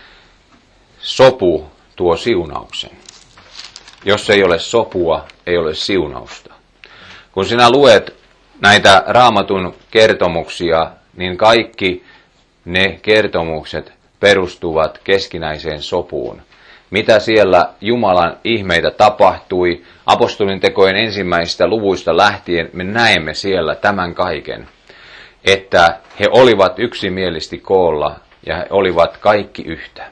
Sopu tuo siunauksen. Jos ei ole sopua, ei ole siunausta. Kun sinä luet näitä Raamatun kertomuksia, niin kaikki ne kertomukset perustuvat keskinäiseen sopuun. Mitä siellä Jumalan ihmeitä tapahtui, apostolin tekojen ensimmäisistä luvuista lähtien, me näemme siellä tämän kaiken, että he olivat yksimielisesti koolla ja he olivat kaikki yhtä.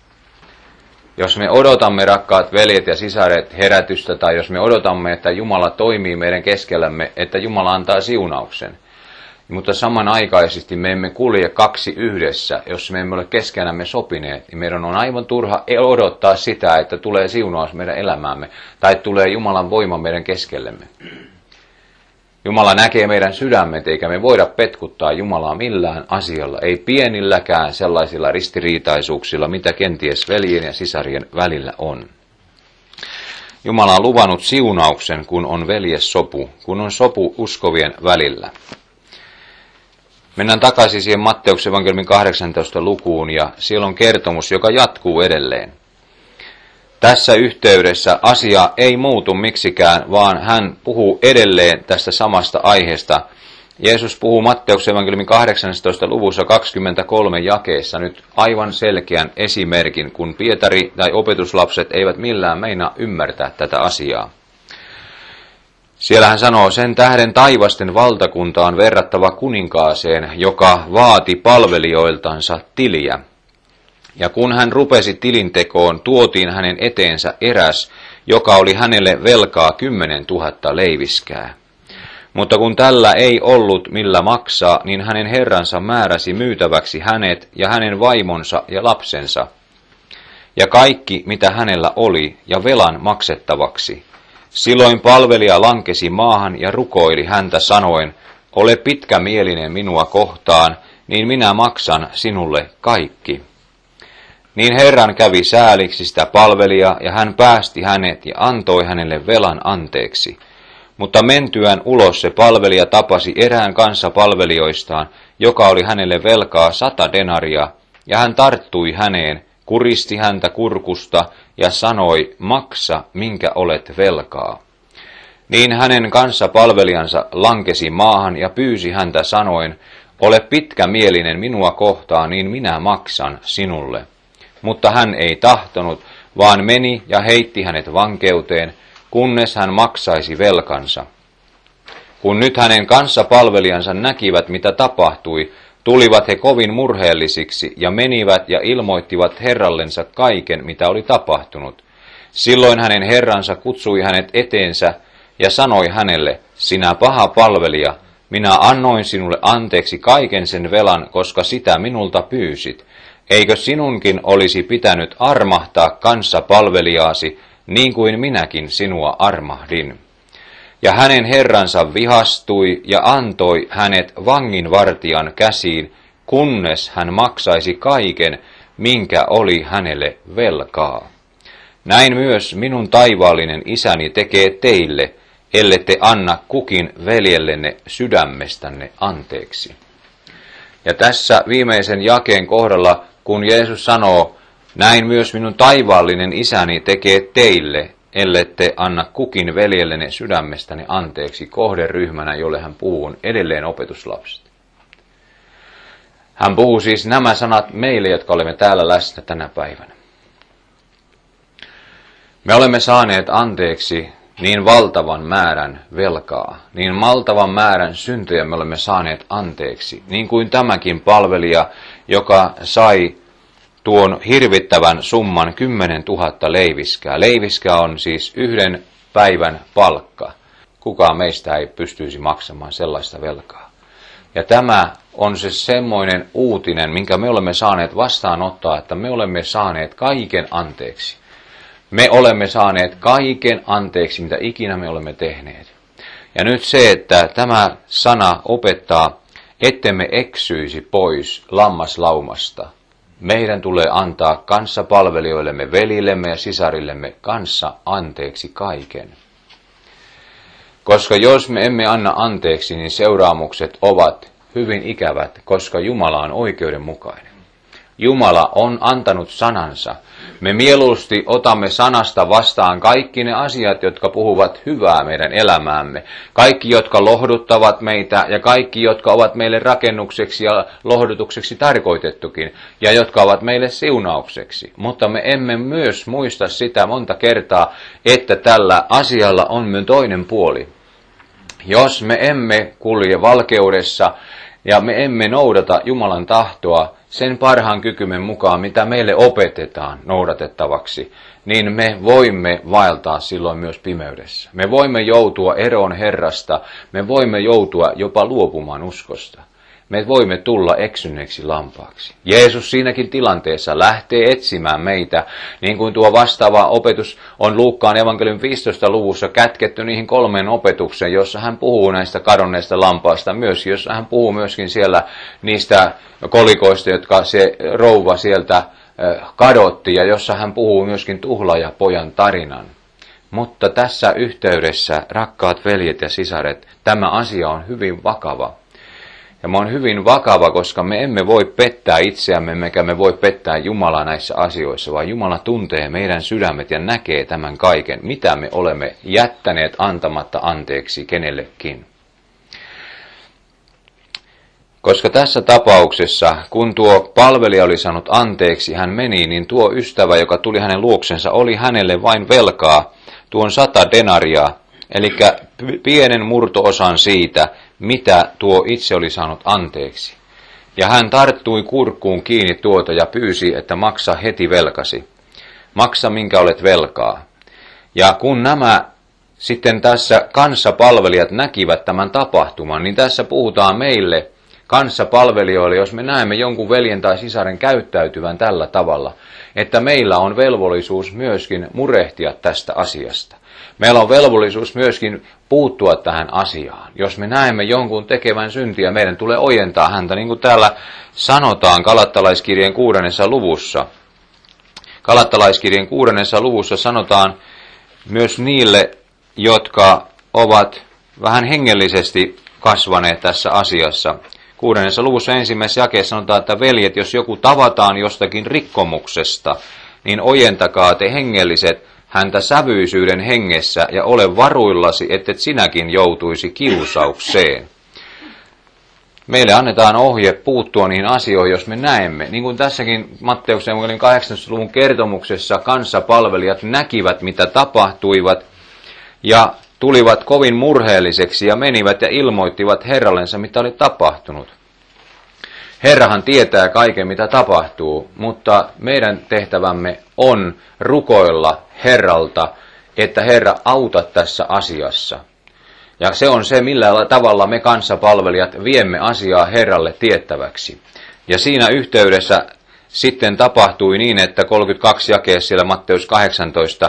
Jos me odotamme, rakkaat veljet ja sisaret, herätystä, tai jos me odotamme, että Jumala toimii meidän keskellämme, että Jumala antaa siunauksen, mutta samanaikaisesti me emme kulje kaksi yhdessä, jos me emme ole keskenämme sopineet, niin meidän on aivan turha odottaa sitä, että tulee siunaus meidän elämäämme, tai tulee Jumalan voima meidän keskellemme. Jumala näkee meidän sydämet, eikä me voida petkuttaa Jumalaa millään asialla, ei pienilläkään sellaisilla ristiriitaisuuksilla, mitä kenties veljien ja sisarien välillä on. Jumala on luvannut siunauksen, kun on veljessopu, kun on sopu uskovien välillä. Mennään takaisin siihen Matteuksen evankeliumin kahdeksantoista lukuun, ja siellä on kertomus, joka jatkuu edelleen. Tässä yhteydessä asia ei muutu miksikään, vaan hän puhuu edelleen tästä samasta aiheesta. Jeesus puhuu Matteuksen evankeliumin kahdeksantoista luvussa kaksikymmentäkolme jakeessa nyt aivan selkeän esimerkin, kun Pietari tai opetuslapset eivät millään meinaa ymmärtää tätä asiaa. Siellä hän sanoo, sen tähden taivasten valtakunta on verrattava kuninkaaseen, joka vaati palvelijoiltansa tiliä. Ja kun hän rupesi tilintekoon, tuotiin hänen eteensä eräs, joka oli hänelle velkaa kymmenen tuhatta leiviskää. Mutta kun tällä ei ollut millä maksaa, niin hänen herransa määräsi myytäväksi hänet ja hänen vaimonsa ja lapsensa. Ja kaikki, mitä hänellä oli, ja velan maksettavaksi. Silloin palvelija lankesi maahan ja rukoili häntä sanoen, ole pitkämielinen minua kohtaan, niin minä maksan sinulle kaikki. Niin Herran kävi sääliksi sitä palvelijaa, ja hän päästi hänet ja antoi hänelle velan anteeksi. Mutta mentyään ulos se palvelija tapasi erään kanssapalvelijoistaan, joka oli hänelle velkaa sata denaria, ja hän tarttui häneen, kuristi häntä kurkusta ja sanoi, maksa, minkä olet velkaa. Niin hänen kanssapalvelijansa lankesi maahan ja pyysi häntä sanoen, ole pitkämielinen minua kohtaan, niin minä maksan sinulle. Mutta hän ei tahtonut, vaan meni ja heitti hänet vankeuteen, kunnes hän maksaisi velkansa. Kun nyt hänen kanssapalvelijansa näkivät, mitä tapahtui, tulivat he kovin murheellisiksi ja menivät ja ilmoittivat herrallensa kaiken, mitä oli tapahtunut. Silloin hänen herransa kutsui hänet eteensä ja sanoi hänelle, sinä paha palvelija, minä annoin sinulle anteeksi kaiken sen velan, koska sitä minulta pyysit. Eikö sinunkin olisi pitänyt armahtaa kanssapalvelijaasi, niin kuin minäkin sinua armahdin? Ja hänen herransa vihastui ja antoi hänet vanginvartijan käsiin, kunnes hän maksaisi kaiken, minkä oli hänelle velkaa. Näin myös minun taivaallinen isäni tekee teille, ellette anna kukin veljellenne sydämestänne anteeksi. Ja tässä viimeisen jakeen kohdalla, kun Jeesus sanoo, näin myös minun taivaallinen isäni tekee teille, ellette anna kukin veljellenne sydämestäni anteeksi, kohderyhmänä, jolle hän puhuu, edelleen opetuslapset. Hän puhuu siis nämä sanat meille, jotka olemme täällä läsnä tänä päivänä. Me olemme saaneet anteeksi niin valtavan määrän velkaa, niin valtavan määrän syntejä me olemme saaneet anteeksi, niin kuin tämäkin palvelija, joka sai tuon hirvittävän summan kymmenen tuhatta leiviskää. Leiviskä on siis yhden päivän palkka. Kukaan meistä ei pystyisi maksamaan sellaista velkaa. Ja tämä on se semmoinen uutinen, minkä me olemme saaneet vastaanottaa, että me olemme saaneet kaiken anteeksi. Me olemme saaneet kaiken anteeksi, mitä ikinä me olemme tehneet. Ja nyt se, että tämä sana opettaa, ettemme eksyisi pois lammaslaumasta. Meidän tulee antaa kanssapalvelijoillemme, velillemme ja sisarillemme kanssa anteeksi kaiken. Koska jos me emme anna anteeksi, niin seuraamukset ovat hyvin ikävät, koska Jumala on oikeudenmukainen. Jumala on antanut sanansa. Me mieluusti otamme sanasta vastaan kaikki ne asiat, jotka puhuvat hyvää meidän elämäämme. Kaikki, jotka lohduttavat meitä ja kaikki, jotka ovat meille rakennukseksi ja lohdutukseksi tarkoitettukin ja jotka ovat meille siunaukseksi. Mutta me emme myös muista sitä monta kertaa, että tällä asialla on myös toinen puoli. Jos me emme kulje valkeudessa ja me emme noudata Jumalan tahtoa sen parhaan kykymme mukaan, mitä meille opetetaan noudatettavaksi, niin me voimme vaeltaa silloin myös pimeydessä. Me voimme joutua eroon Herrasta, me voimme joutua jopa luopumaan uskosta. Me voimme tulla eksyneeksi lampaaksi. Jeesus siinäkin tilanteessa lähtee etsimään meitä, niin kuin tuo vastaava opetus on Luukkaan evankeliumin viidestoista luvussa kätketty niihin kolmeen opetukseen, jossa hän puhuu näistä kadonneista lampaista myös, jossa hän puhuu myöskin siellä niistä kolikoista, jotka se rouva sieltä kadotti, ja jossa hän puhuu myöskin tuhlaajapojan tarinan. Mutta tässä yhteydessä, rakkaat veljet ja sisaret, tämä asia on hyvin vakava. Ja mä oon hyvin vakava, koska me emme voi pettää itseämme, emmekä me voi pettää Jumalaa näissä asioissa, vaan Jumala tuntee meidän sydämet ja näkee tämän kaiken, mitä me olemme jättäneet antamatta anteeksi kenellekin. Koska tässä tapauksessa, kun tuo palvelija oli saanut anteeksi, hän meni, niin tuo ystävä, joka tuli hänen luoksensa, oli hänelle vain velkaa tuon sata denariaa, eli pienen murto-osan siitä, mitä tuo itse oli saanut anteeksi. Ja hän tarttui kurkkuun kiinni tuota ja pyysi, että maksa heti velkasi. Maksa, minkä olet velkaa. Ja kun nämä sitten tässä kanssapalvelijat näkivät tämän tapahtuman, niin tässä puhutaan meille kanssapalvelijoille, jos me näemme jonkun veljen tai sisaren käyttäytyvän tällä tavalla, että meillä on velvollisuus myöskin murehtia tästä asiasta. Meillä on velvollisuus myöskin puuttua tähän asiaan. Jos me näemme jonkun tekevän syntiä, meidän tulee ojentaa häntä, niin kuin täällä sanotaan Galattalaiskirjeen kuudennessa luvussa. Galattalaiskirjeen kuudennessa luvussa sanotaan myös niille, jotka ovat vähän hengellisesti kasvaneet tässä asiassa. Kuudennessa luvussa ensimmäisessä jakeessa sanotaan, että veljet, jos joku tavataan jostakin rikkomuksesta, niin ojentakaa te hengelliset häntä sävyisyyden hengessä ja ole varuillasi, ettet sinäkin joutuisi kiusaukseen. Meille annetaan ohje puuttua niihin asioihin, jos me näemme. Niin kuin tässäkin Matteuksen kahdeksannentoista luvun kertomuksessa kanssapalvelijat näkivät, mitä tapahtuivat, ja tulivat kovin murheelliseksi ja menivät ja ilmoittivat Herrallensa, mitä oli tapahtunut. Herrahan tietää kaiken, mitä tapahtuu, mutta meidän tehtävämme on rukoilla Herralta, että Herra auta tässä asiassa. Ja se on se, millä tavalla me kanssapalvelijat viemme asiaa Herralle tiettäväksi. Ja siinä yhteydessä sitten tapahtui niin, että kolmekymmentäkaksi jakeessa siellä Matteus kahdeksantoista,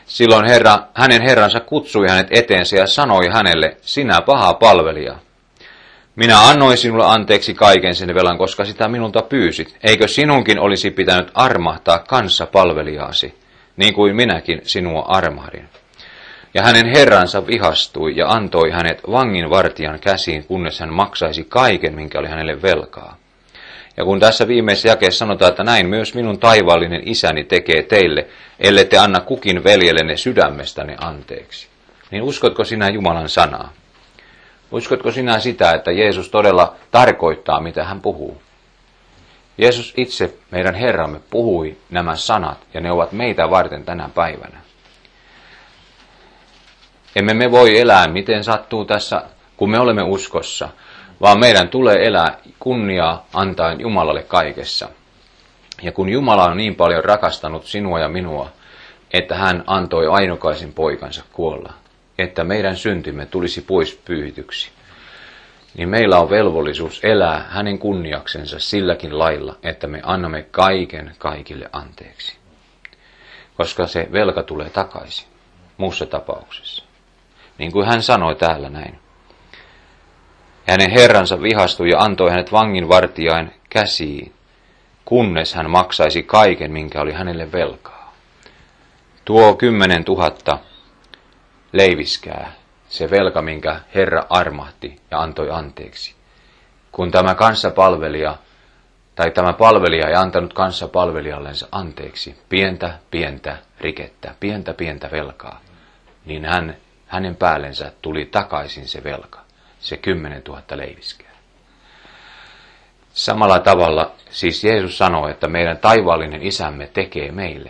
Silloin herra, hänen herransa kutsui hänet eteensä ja sanoi hänelle, sinä paha palvelija. Minä annoin sinulle anteeksi kaiken sen velan, koska sitä minulta pyysit. Eikö sinunkin olisi pitänyt armahtaa kanssa palvelijaasi, niin kuin minäkin sinua armahdin? Ja hänen herransa vihastui ja antoi hänet vanginvartijan käsiin, kunnes hän maksaisi kaiken, minkä oli hänelle velkaa. Ja kun tässä viimeisessä jakeessa sanotaan, että näin myös minun taivaallinen isäni tekee teille, ellei te anna kukin veljellenne sydämestäni anteeksi. Niin uskotko sinä Jumalan sanaa? Uskotko sinä sitä, että Jeesus todella tarkoittaa, mitä hän puhuu? Jeesus itse, meidän Herramme, puhui nämä sanat, ja ne ovat meitä varten tänä päivänä. Emme me voi elää, miten sattuu tässä, kun me olemme uskossa, vaan meidän tulee elää kunniaa antaen Jumalalle kaikessa. Ja kun Jumala on niin paljon rakastanut sinua ja minua, että hän antoi ainokaisen poikansa kuolla, että meidän syntimme tulisi pois pyyhityksi, niin meillä on velvollisuus elää hänen kunniaksensa silläkin lailla, että me annamme kaiken kaikille anteeksi. Koska se velka tulee takaisin muussa tapauksessa. Niin kuin hän sanoi täällä näin. Hänen herransa vihastui ja antoi hänet vanginvartijain käsiin, kunnes hän maksaisi kaiken, minkä oli hänelle velkaa. Tuo kymmenen tuhatta leiviskää, se velka, minkä Herra armahti ja antoi anteeksi. Kun tämä kanssapalvelija, tai tämä palvelija ei antanut kanssapalvelijallensa anteeksi pientä, pientä rikettä, pientä, pientä velkaa, niin hän, hänen päällensä tuli takaisin se velka, se kymmenen tuhatta leiviskää. Samalla tavalla siis Jeesus sanoi, että meidän taivaallinen isämme tekee meille,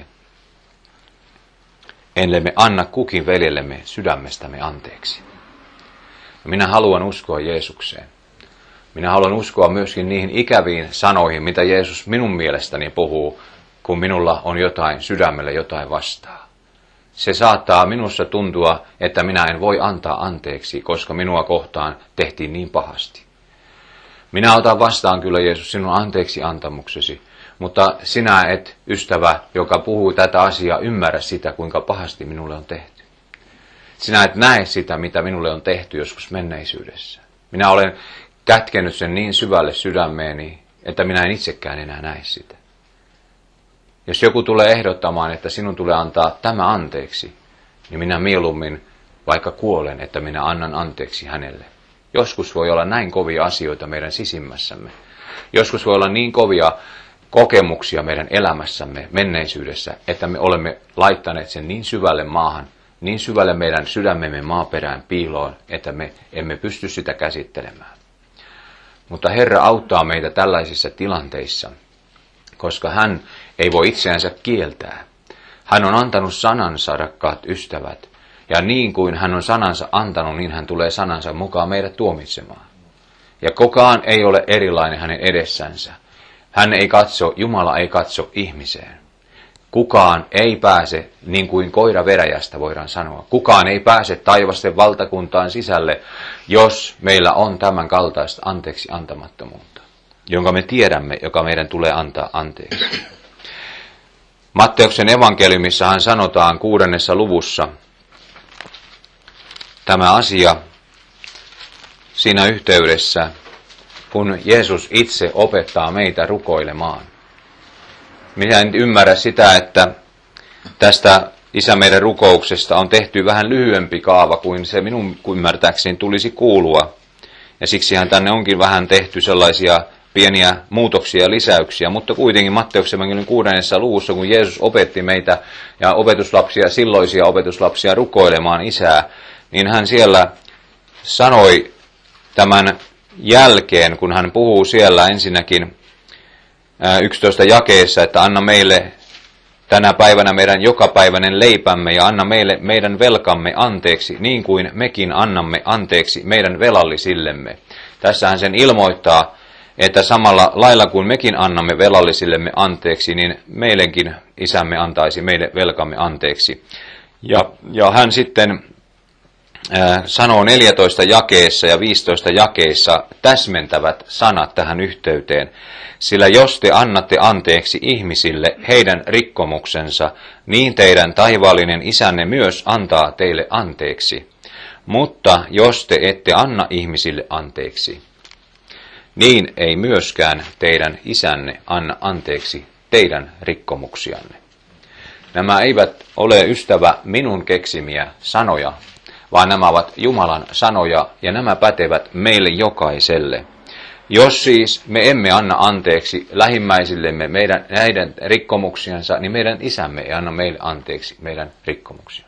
ellei me anna kukin veljellemme sydämestämme anteeksi. Minä haluan uskoa Jeesukseen. Minä haluan uskoa myöskin niihin ikäviin sanoihin, mitä Jeesus minun mielestäni puhuu, kun minulla on jotain sydämelle jotain vastaa. Se saattaa minussa tuntua, että minä en voi antaa anteeksi, koska minua kohtaan tehtiin niin pahasti. Minä otan vastaan kyllä, Jeesus, sinun anteeksi antamuksesi, mutta sinä et, ystävä, joka puhuu tätä asiaa, ymmärrä sitä, kuinka pahasti minulle on tehty. Sinä et näe sitä, mitä minulle on tehty joskus menneisyydessä. Minä olen kätkenyt sen niin syvälle sydämeeni, että minä en itsekään enää näe sitä. Jos joku tulee ehdottamaan, että sinun tulee antaa tämä anteeksi, niin minä mieluummin vaikka kuolen, että minä annan anteeksi hänelle. Joskus voi olla näin kovia asioita meidän sisimmässämme. Joskus voi olla niin kovia kokemuksia meidän elämässämme menneisyydessä, että me olemme laittaneet sen niin syvälle maahan, niin syvälle meidän sydämemme maaperään piiloon, että me emme pysty sitä käsittelemään. Mutta Herra auttaa meitä tällaisissa tilanteissa, koska hän ei voi itseänsä kieltää. Hän on antanut sanansa, rakkaat ystävät, ja niin kuin hän on sanansa antanut, niin hän tulee sanansa mukaan meidät tuomitsemaan. Ja kukaan ei ole erilainen hänen edessänsä. Hän ei katso, Jumala ei katso ihmiseen. Kukaan ei pääse, niin kuin koira veräjästä voidaan sanoa, kukaan ei pääse taivasten valtakuntaan sisälle, jos meillä on tämän kaltaista anteeksi antamattomuutta, jonka me tiedämme, joka meidän tulee antaa anteeksi. Matteuksen evankeliumissahan sanotaan kuudennessa luvussa tämä asia siinä yhteydessä, kun Jeesus itse opettaa meitä rukoilemaan. Minä en ymmärrä sitä, että tästä Isä meidän rukouksesta on tehty vähän lyhyempi kaava kuin se minun ymmärtääkseni tulisi kuulua. Ja siksihän tänne onkin vähän tehty sellaisia pieniä muutoksia ja lisäyksiä, mutta kuitenkin Matteuksen evankeliumin kuudennessa luvussa, kun Jeesus opetti meitä ja opetuslapsia, silloisia opetuslapsia rukoilemaan Isää, niin hän siellä sanoi tämän jälkeen, kun hän puhuu siellä ensinnäkin yksitoista jakeessa, että anna meille tänä päivänä meidän jokapäiväinen leipämme ja anna meille meidän velkamme anteeksi, niin kuin mekin annamme anteeksi meidän velallisillemme. Tässähän sen ilmoittaa, että samalla lailla kuin mekin annamme velallisillemme anteeksi, niin meillekin isämme antaisi meille velkamme anteeksi. Ja, ja hän sitten sanoo neljätoista jakeessa ja viisitoista jakeissa täsmentävät sanat tähän yhteyteen. Sillä jos te annatte anteeksi ihmisille heidän rikkomuksensa, niin teidän taivaallinen isänne myös antaa teille anteeksi. Mutta jos te ette anna ihmisille anteeksi, niin ei myöskään teidän isänne anna anteeksi teidän rikkomuksianne. Nämä eivät ole, ystävä, minun keksimiä sanoja, vaan nämä ovat Jumalan sanoja ja nämä pätevät meille jokaiselle. Jos siis me emme anna anteeksi lähimmäisillemme meidän, näiden rikkomuksiansa, niin meidän isämme ei anna meille anteeksi meidän rikkomuksia.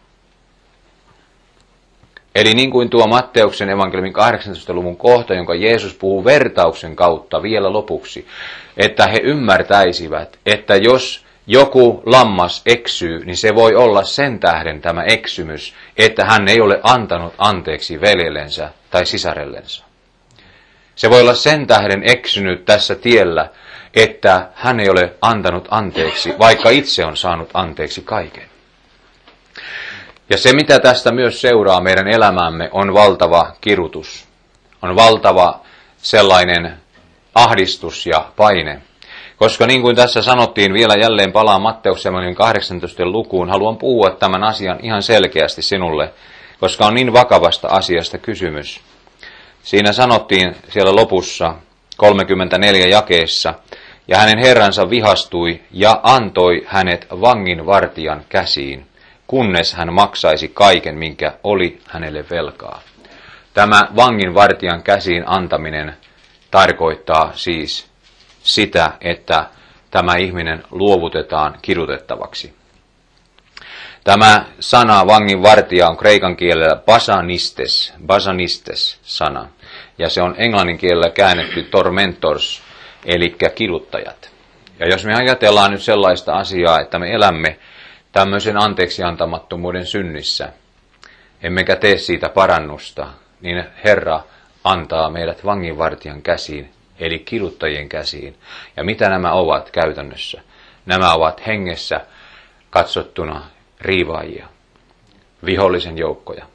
Eli niin kuin tuo Matteuksen evankeliumin kahdeksantoista luvun kohta, jonka Jeesus puhuu vertauksen kautta vielä lopuksi, että he ymmärtäisivät, että jos joku lammas eksyy, niin se voi olla sen tähden tämä eksymys, että hän ei ole antanut anteeksi veljellensä tai sisarellensa. Se voi olla sen tähden eksynyt tässä tiellä, että hän ei ole antanut anteeksi, vaikka itse on saanut anteeksi kaiken. Ja se, mitä tästä myös seuraa meidän elämäämme, on valtava kirutus. On valtava sellainen ahdistus ja paine. Koska niin kuin tässä sanottiin, vielä jälleen palaa Matteuksen kahdeksantoista lukuun, haluan puhua tämän asian ihan selkeästi sinulle, koska on niin vakavasta asiasta kysymys. Siinä sanottiin siellä lopussa kolmekymmentäneljä jakeessa, ja hänen herransa vihastui ja antoi hänet vanginvartijan käsiin, kunnes hän maksaisi kaiken, minkä oli hänelle velkaa. Tämä vanginvartijan käsiin antaminen tarkoittaa siis sitä, että tämä ihminen luovutetaan kidutettavaksi. Tämä sana vanginvartija on kreikan kielellä basanistes, basanistes sana, ja se on englannin kielellä käännetty tormentors, eli kiduttajat. Ja jos me ajatellaan nyt sellaista asiaa, että me elämme tämmöisen anteeksiantamattomuuden synnissä, emmekä tee siitä parannusta, niin Herra antaa meidät vanginvartijan käsiin, eli kiduttajien käsiin. Ja mitä nämä ovat käytännössä? Nämä ovat hengessä katsottuna riivaajia, vihollisen joukkoja.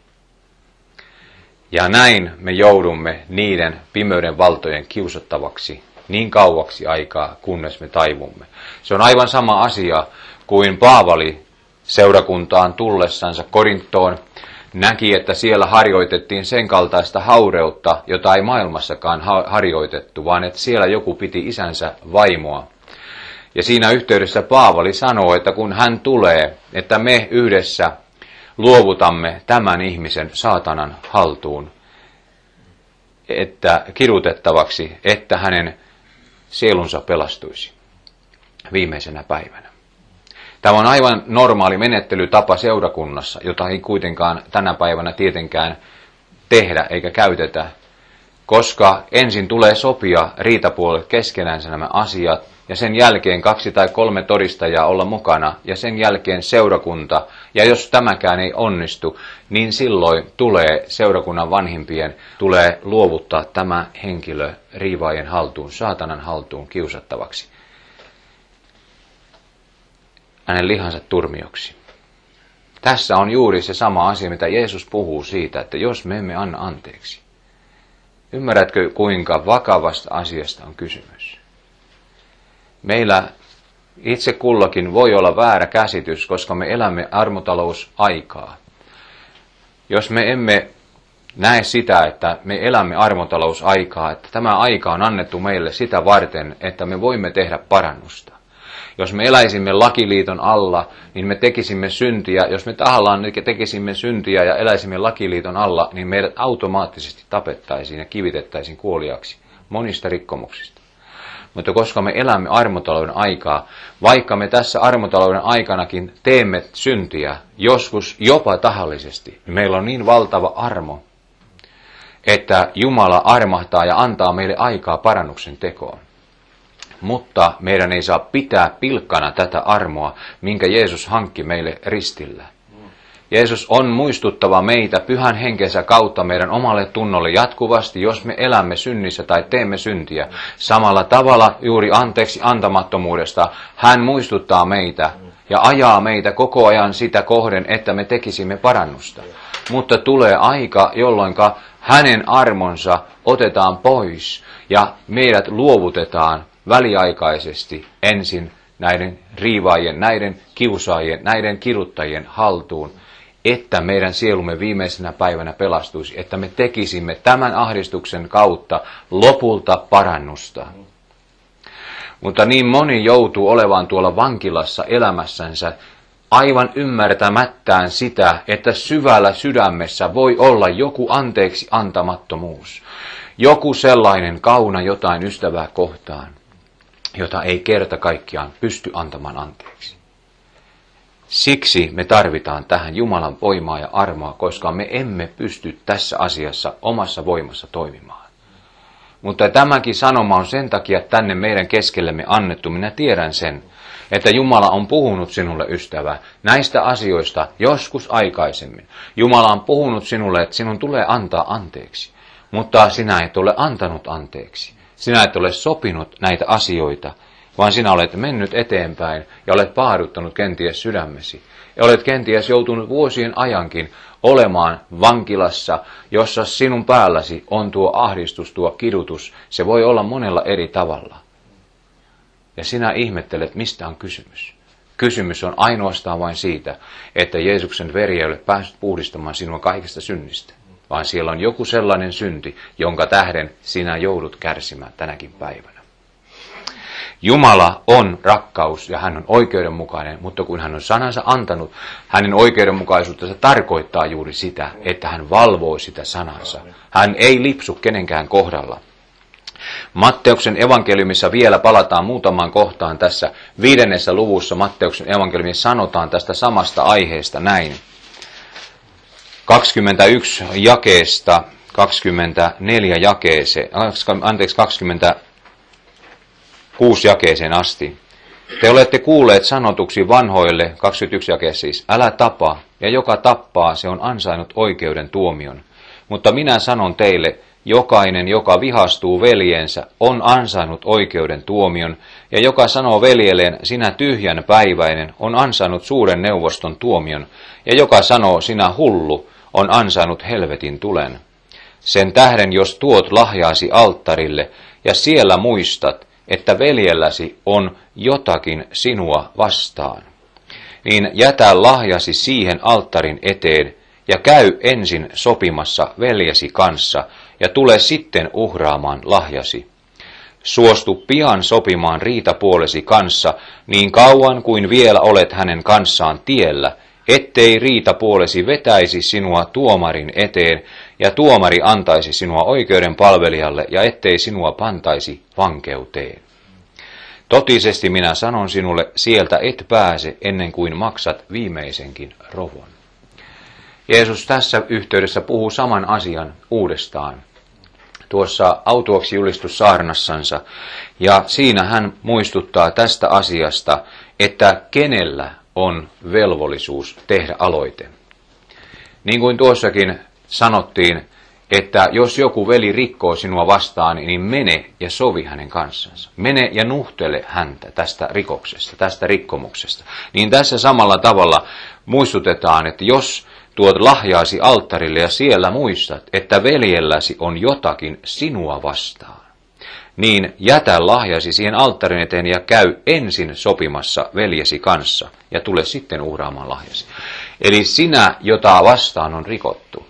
Ja näin me joudumme niiden pimeyden valtojen kiusattavaksi niin kauaksi aikaa, kunnes me taivumme. Se on aivan sama asia kuin Paavali seurakuntaan tullessansa Korinttoon näki, että siellä harjoitettiin sen kaltaista haureutta, jota ei maailmassakaan harjoitettu, vaan että siellä joku piti isänsä vaimoa. Ja siinä yhteydessä Paavali sanoo, että kun hän tulee, että me yhdessä luovutamme tämän ihmisen saatanan haltuun, että kidutettavaksi, että hänen sielunsa pelastuisi viimeisenä päivänä. Tämä on aivan normaali menettelytapa seurakunnassa, jota ei kuitenkaan tänä päivänä tietenkään tehdä eikä käytetä, koska ensin tulee sopia riitapuolet keskenänsä nämä asiat, ja sen jälkeen kaksi tai kolme todistajaa olla mukana, ja sen jälkeen seurakunta, ja jos tämäkään ei onnistu, niin silloin tulee seurakunnan vanhimpien, tulee luovuttaa tämä henkilö riivaajien haltuun, saatanan haltuun kiusattavaksi, hänen lihansa turmioksi. Tässä on juuri se sama asia, mitä Jeesus puhuu siitä, että jos me emme anna anteeksi. Ymmärrätkö, kuinka vakavasta asiasta on kysymys? Meillä itse kullakin voi olla väärä käsitys, koska me elämme armotalousaikaa. Jos me emme näe sitä, että me elämme armotalousaikaa, että tämä aika on annettu meille sitä varten, että me voimme tehdä parannusta. Jos me eläisimme lakiliiton alla, niin me tekisimme syntiä. Jos me tahallaan tekisimme syntiä ja eläisimme lakiliiton alla, niin meidät automaattisesti tapettaisiin ja kivitettäisiin kuoliaksi monista rikkomuksista. Mutta koska me elämme armotalouden aikaa, vaikka me tässä armotalouden aikanakin teemme syntiä, joskus jopa tahallisesti, niin meillä on niin valtava armo, että Jumala armahtaa ja antaa meille aikaa parannuksen tekoon. Mutta meidän ei saa pitää pilkkana tätä armoa, minkä Jeesus hankki meille ristillä. Jeesus on muistuttava meitä pyhän henkensä kautta meidän omalle tunnolle jatkuvasti, jos me elämme synnissä tai teemme syntiä. Samalla tavalla juuri anteeksi antamattomuudesta hän muistuttaa meitä ja ajaa meitä koko ajan sitä kohden, että me tekisimme parannusta. mutta tulee aika, jolloin hänen armonsa otetaan pois ja meidät luovutetaan väliaikaisesti ensin näiden riivaajien, näiden kiusaajien, näiden kiruttajien haltuun, että meidän sielumme viimeisenä päivänä pelastuisi, että me tekisimme tämän ahdistuksen kautta lopulta parannusta. Mutta niin moni joutuu olemaan tuolla vankilassa elämässänsä aivan ymmärtämättään sitä, että syvällä sydämessä voi olla joku anteeksi antamattomuus, joku sellainen kauna jotain ystävää kohtaan, jota ei kerta kaikkiaan pysty antamaan anteeksi. Siksi me tarvitaan tähän Jumalan voimaa ja armoa, koska me emme pysty tässä asiassa omassa voimassa toimimaan. Mutta tämäkin sanoma on sen takia tänne meidän keskellemme annettu. Minä tiedän sen, että Jumala on puhunut sinulle, ystävä, näistä asioista joskus aikaisemmin. Jumala on puhunut sinulle, että sinun tulee antaa anteeksi, mutta sinä et ole antanut anteeksi. Sinä et ole sopinut näitä asioita, vaan sinä olet mennyt eteenpäin ja olet paaduttanut kenties sydämesi. Ja olet kenties joutunut vuosien ajankin olemaan vankilassa, jossa sinun päälläsi on tuo ahdistus, tuo kidutus. Se voi olla monella eri tavalla. Ja sinä ihmettelet, mistä on kysymys. Kysymys on ainoastaan vain siitä, että Jeesuksen veri ei ole päässyt puhdistamaan sinua kaikista synnistä, vaan siellä on joku sellainen synti, jonka tähden sinä joudut kärsimään tänäkin päivänä. Jumala on rakkaus ja hän on oikeudenmukainen, mutta kun hän on sanansa antanut, hänen oikeudenmukaisuutensa tarkoittaa juuri sitä, että hän valvoo sitä sanansa. Hän ei lipsu kenenkään kohdalla. Matteuksen evankeliumissa vielä palataan muutamaan kohtaan tässä viidennessä luvussa. Matteuksen evankeliumissa sanotaan tästä samasta aiheesta näin. kaksikymmentäyksi jakeesta kaksikymmentäneljä jakeeseen, anteeksi kaksikymmentäkuusi jakeeseen asti. Te olette kuulleet sanotuksi vanhoille, kaksikymmentäyksi jake siis, älä tapa, ja joka tappaa, se on ansainnut oikeuden tuomion. Mutta minä sanon teille, jokainen, joka vihastuu veljensä, on ansainnut oikeuden tuomion, ja joka sanoo veljelleen, sinä tyhjän päiväinen, on ansainnut suuren neuvoston tuomion, ja joka sanoo, sinä hullu, on ansainnut helvetin tulen. Sen tähden, jos tuot lahjaasi alttarille, ja siellä muistat, että veljelläsi on jotakin sinua vastaan, niin jätä lahjasi siihen alttarin eteen, ja käy ensin sopimassa veljesi kanssa, ja tule sitten uhraamaan lahjasi. Suostu pian sopimaan riitapuolesi kanssa, niin kauan kuin vielä olet hänen kanssaan tiellä, ettei riitapuolesi vetäisi sinua tuomarin eteen, ja tuomari antaisi sinua oikeuden palvelijalle, ja ettei sinua pantaisi vankeuteen. Totisesti minä sanon sinulle, sieltä et pääse ennen kuin maksat viimeisenkin rovon. Jeesus tässä yhteydessä puhuu saman asian uudestaan tuossa autuaksi julistussaarnassansa, ja siinä hän muistuttaa tästä asiasta, että kenellä on velvollisuus tehdä aloite. Niin kuin tuossakin sanottiin, että jos joku veli rikkoo sinua vastaan, niin mene ja sovi hänen kanssansa. Mene ja nuhtele häntä tästä rikoksesta, tästä rikkomuksesta. Niin tässä samalla tavalla muistutetaan, että jos tuot lahjaasi alttarille ja siellä muistat, että veljelläsi on jotakin sinua vastaan, niin jätä lahjasi siihen alttarin eteen ja käy ensin sopimassa veljesi kanssa ja tule sitten uhraamaan lahjasi. Eli sinä, jota vastaan on rikottu,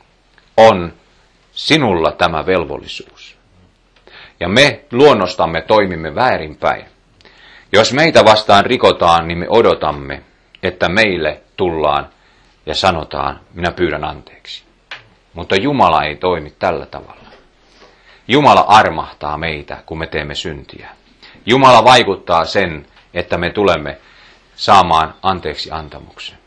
on sinulla tämä velvollisuus. Ja me luonnostamme toimimme väärinpäin. Jos meitä vastaan rikotaan, niin me odotamme, että meille tullaan ja sanotaan, minä pyydän anteeksi. Mutta Jumala ei toimi tällä tavalla. Jumala armahtaa meitä, kun me teemme syntiä. Jumala vaikuttaa sen, että me tulemme saamaan anteeksi antamuksen.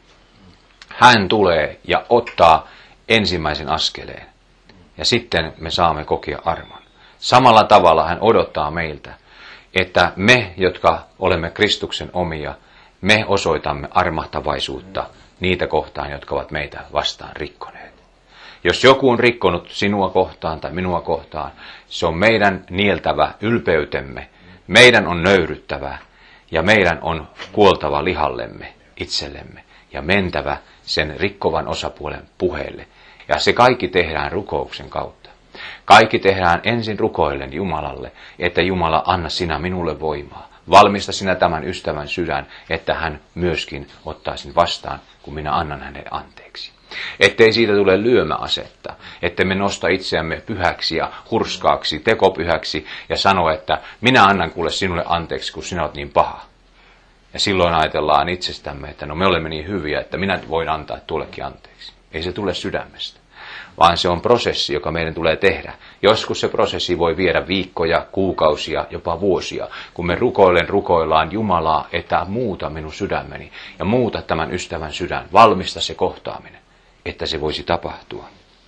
Hän tulee ja ottaa ensimmäisen askeleen. Ja sitten me saamme kokea armon. Samalla tavalla hän odottaa meiltä, että me, jotka olemme Kristuksen omia, me osoitamme armahtavaisuutta niitä kohtaan, jotka ovat meitä vastaan rikkoneet. Jos joku on rikkonut sinua kohtaan tai minua kohtaan, se on meidän nieltävä ylpeytemme. Meidän on nöyryttävä ja meidän on kuoltava lihallemme itsellemme ja mentävä sen rikkovan osapuolen puheelle. Ja se kaikki tehdään rukouksen kautta. Kaikki tehdään ensin rukoillen Jumalalle, että Jumala, anna sinä minulle voimaa. Valmista sinä tämän ystävän sydän, että hän myöskin ottaisi vastaan, kun minä annan hänelle anteeksi. Ettei siitä tule lyömäasetta, ettei me nosta itseämme pyhäksi ja hurskaaksi, tekopyhäksi ja sano, että minä annan kuule sinulle anteeksi, kun sinä olet niin paha. Ja silloin ajatellaan itsestämme, että no me olemme niin hyviä, että minä voin antaa tuollekin anteeksi. Ei se tule sydämestä, vaan se on prosessi, joka meidän tulee tehdä. Joskus se prosessi voi viedä viikkoja, kuukausia, jopa vuosia, kun me rukoillen rukoillaan Jumalaa, että muuta minun sydämeni ja muuta tämän ystävän sydän, valmista se kohtaaminen, että se voisi tapahtua.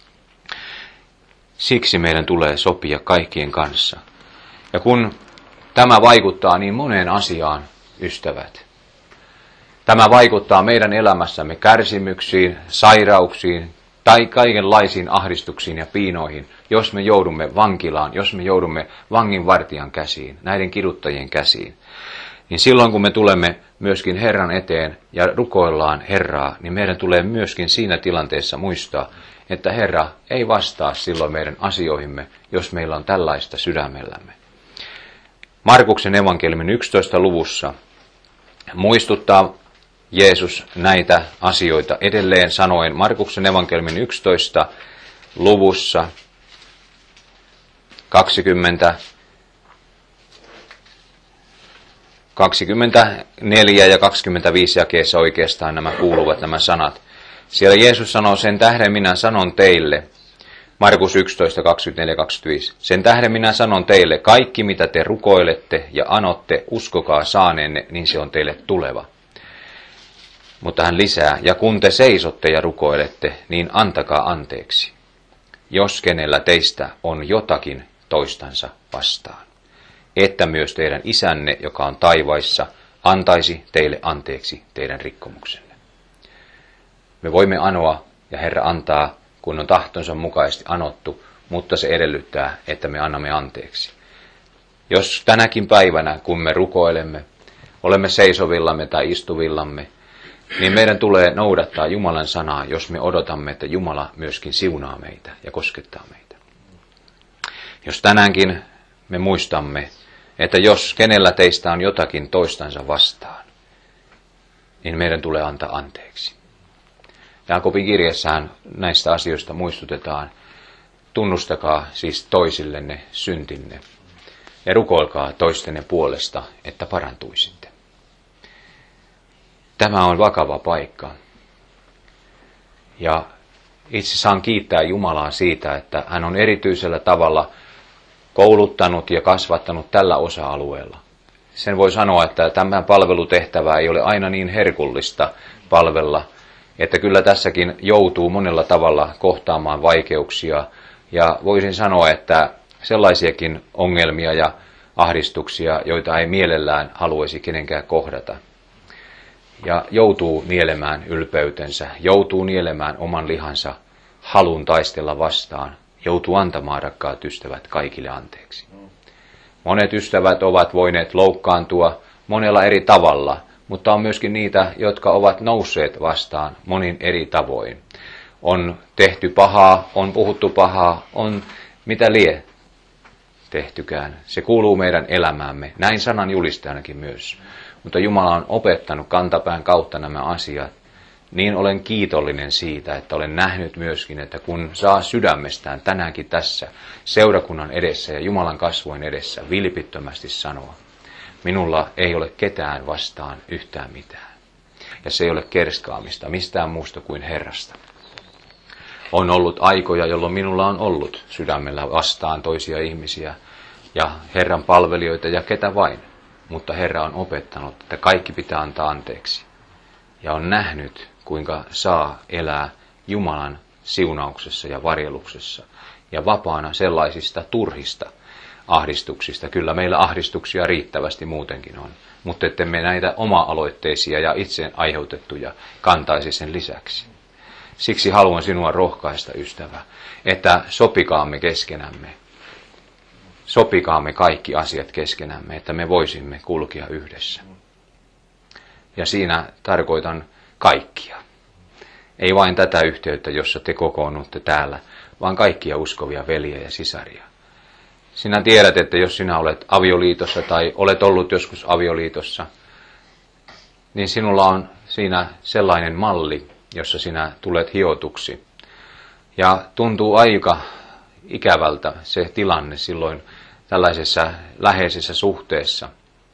Siksi meidän tulee sopia kaikkien kanssa. Ja kun tämä vaikuttaa niin moneen asiaan, ystävät, tämä vaikuttaa meidän elämässämme kärsimyksiin, sairauksiin tai kaikenlaisiin ahdistuksiin ja piinoihin, jos me joudumme vankilaan, jos me joudumme vanginvartijan käsiin, näiden kiduttajien käsiin. Niin silloin kun me tulemme myöskin Herran eteen ja rukoillaan Herraa, niin meidän tulee myöskin siinä tilanteessa muistaa, että Herra ei vastaa silloin meidän asioihimme, jos meillä on tällaista sydämellämme. Markuksen evankeliumin yksitoista luvussa muistuttaa Jeesus näitä asioita edelleen sanoen Markuksen evankeliumin yksitoista luvussa kaksikymmentä, kaksikymmentäneljä ja kaksikymmentäviisi jakeessa oikeastaan nämä kuuluvat nämä sanat. Siellä Jeesus sanoo, sen tähden minä sanon teille, Markus yksitoista, kaksikymmentäneljä kaksikymmentäviisi, sen tähden minä sanon teille, kaikki mitä te rukoilette ja anotte, uskokaa saaneenne, niin se on teille tuleva. Mutta hän lisää, ja kun te seisotte ja rukoilette, niin antakaa anteeksi, jos kenellä teistä on jotakin toistansa vastaan, että myös teidän isänne, joka on taivaissa, antaisi teille anteeksi teidän rikkomuksenne. Me voimme anoa, ja Herra antaa, kun on tahtonsa mukaisesti anottu, mutta se edellyttää, että me annamme anteeksi. Jos tänäkin päivänä, kun me rukoilemme, olemme seisovillamme tai istuvillamme, niin meidän tulee noudattaa Jumalan sanaa, jos me odotamme, että Jumala myöskin siunaa meitä ja koskettaa meitä. Jos tänäänkin me muistamme, että jos kenellä teistä on jotakin toistansa vastaan, niin meidän tulee antaa anteeksi. Jaakobin kirjassaan näistä asioista muistutetaan, tunnustakaa siis toisillenne syntinne ja rukoilkaa toistenne puolesta, että parantuisitte. Tämä on vakava paikka. Ja itse saan kiittää Jumalaa siitä, että hän on erityisellä tavalla kouluttanut ja kasvattanut tällä osa-alueella. Sen voi sanoa, että tämä palvelutehtävä ei ole aina niin herkullista palvella, että kyllä tässäkin joutuu monella tavalla kohtaamaan vaikeuksia. Ja voisin sanoa, että sellaisiakin ongelmia ja ahdistuksia, joita ei mielellään haluaisi kenenkään kohdata. Ja joutuu nielemään ylpeytensä, joutuu nielemään oman lihansa halun taistella vastaan, joutuu antamaan, rakkaat ystävät, kaikille anteeksi. Monet ystävät ovat voineet loukkaantua monella eri tavalla, mutta on myöskin niitä, jotka ovat nousseet vastaan monin eri tavoin. On tehty pahaa, on puhuttu pahaa, on mitä lie tehtykään. Se kuuluu meidän elämäämme, näin sanan julistajanakin myös. Mutta Jumala on opettanut kantapään kautta nämä asiat. Niin olen kiitollinen siitä, että olen nähnyt myöskin, että kun saa sydämestään tänäänkin tässä seurakunnan edessä ja Jumalan kasvojen edessä vilpittömästi sanoa, minulla ei ole ketään vastaan yhtään mitään. Ja se ei ole kerskaamista mistään muusta kuin Herrasta. On ollut aikoja, jolloin minulla on ollut sydämellä vastaan toisia ihmisiä ja Herran palvelijoita ja ketä vain. Mutta Herra on opettanut, että kaikki pitää antaa anteeksi. Ja on nähnyt, kuinka saa elää Jumalan siunauksessa ja varjeluksessa. Ja vapaana sellaisista turhista ahdistuksista. Kyllä meillä ahdistuksia riittävästi muutenkin on. Mutta ettemme näitä oma-aloitteisia ja itse aiheutettuja kantaisi sen lisäksi. Siksi haluan sinua rohkaista, ystävä, että sopikaamme keskenämme. Sopikaamme kaikki asiat keskenämme, että me voisimme kulkea yhdessä. Ja siinä tarkoitan kaikkia. Ei vain tätä yhteyttä, jossa te kokoonnutte täällä, vaan kaikkia uskovia veljiä ja sisaria. Sinä tiedät, että jos sinä olet avioliitossa tai olet ollut joskus avioliitossa, niin sinulla on siinä sellainen malli, jossa sinä tulet hiotuksi. Ja tuntuu aika ikävältä se tilanne silloin tällaisessa läheisessä suhteessa,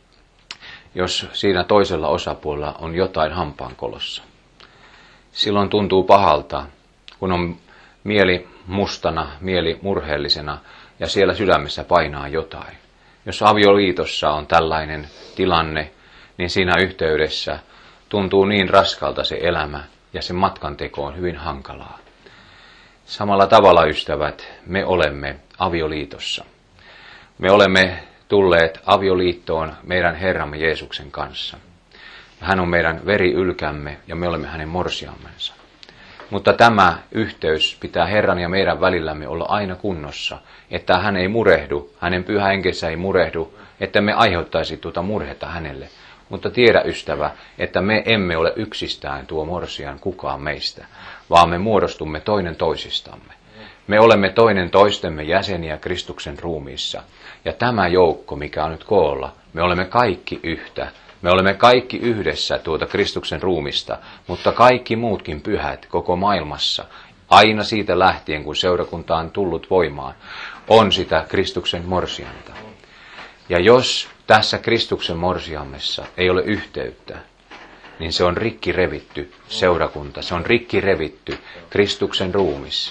jos siinä toisella osapuolella on jotain hampaankolossa. Silloin tuntuu pahalta, kun on mieli mustana, mieli murheellisena ja siellä sydämessä painaa jotain. Jos avioliitossa on tällainen tilanne, niin siinä yhteydessä tuntuu niin raskalta se elämä ja se matkanteko on hyvin hankalaa. Samalla tavalla, ystävät, me olemme avioliitossa. Me olemme tulleet avioliittoon meidän Herramme Jeesuksen kanssa. Hän on meidän veriylkämme ja me olemme hänen morsiammensa. Mutta tämä yhteys pitää Herran ja meidän välillämme olla aina kunnossa, että hän ei murehdu, hänen pyhä henkensä ei murehdu, että me aiheuttaisi tuota murhetta hänelle. Mutta tiedä, ystävä, että me emme ole yksistään tuo morsian kukaan meistä, vaan me muodostumme toinen toisistamme. Me olemme toinen toistemme jäseniä Kristuksen ruumiissa. Ja tämä joukko, mikä on nyt koolla, me olemme kaikki yhtä. Me olemme kaikki yhdessä tuota Kristuksen ruumista, mutta kaikki muutkin pyhät koko maailmassa, aina siitä lähtien, kun seurakunta on tullut voimaan, on sitä Kristuksen morsianta. Ja jos tässä Kristuksen morsiammessa ei ole yhteyttä, niin se on rikki revitty seurakunta, se on rikki revitty Kristuksen ruumis.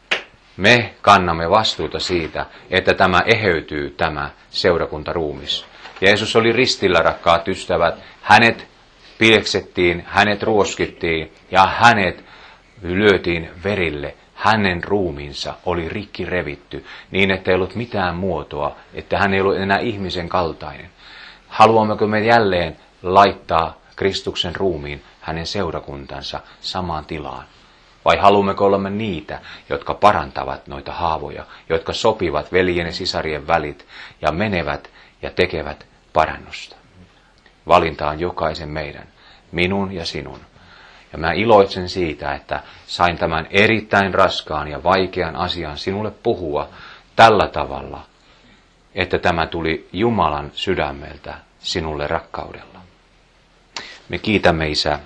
Me kannamme vastuuta siitä, että tämä eheytyy, tämä seurakuntaruumis. Jeesus oli ristillä, rakkaat ystävät. Hänet pilksettiin, hänet ruoskittiin ja hänet lyötiin verille. Hänen ruumiinsa oli rikki revitty niin, että ei ollut mitään muotoa, että hän ei ollut enää ihmisen kaltainen. Haluammeko me jälleen laittaa Kristuksen ruumiin hänen seurakuntansa samaan tilaan? Vai haluammeko olla me niitä, jotka parantavat noita haavoja, jotka sopivat veljen ja sisarien välit ja menevät ja tekevät parannusta? Valinta on jokaisen meidän, minun ja sinun. Ja mä iloitsen siitä, että sain tämän erittäin raskaan ja vaikean asian sinulle puhua tällä tavalla, että tämä tuli Jumalan sydämeltä sinulle rakkaudella. Me kiitämme, Isä,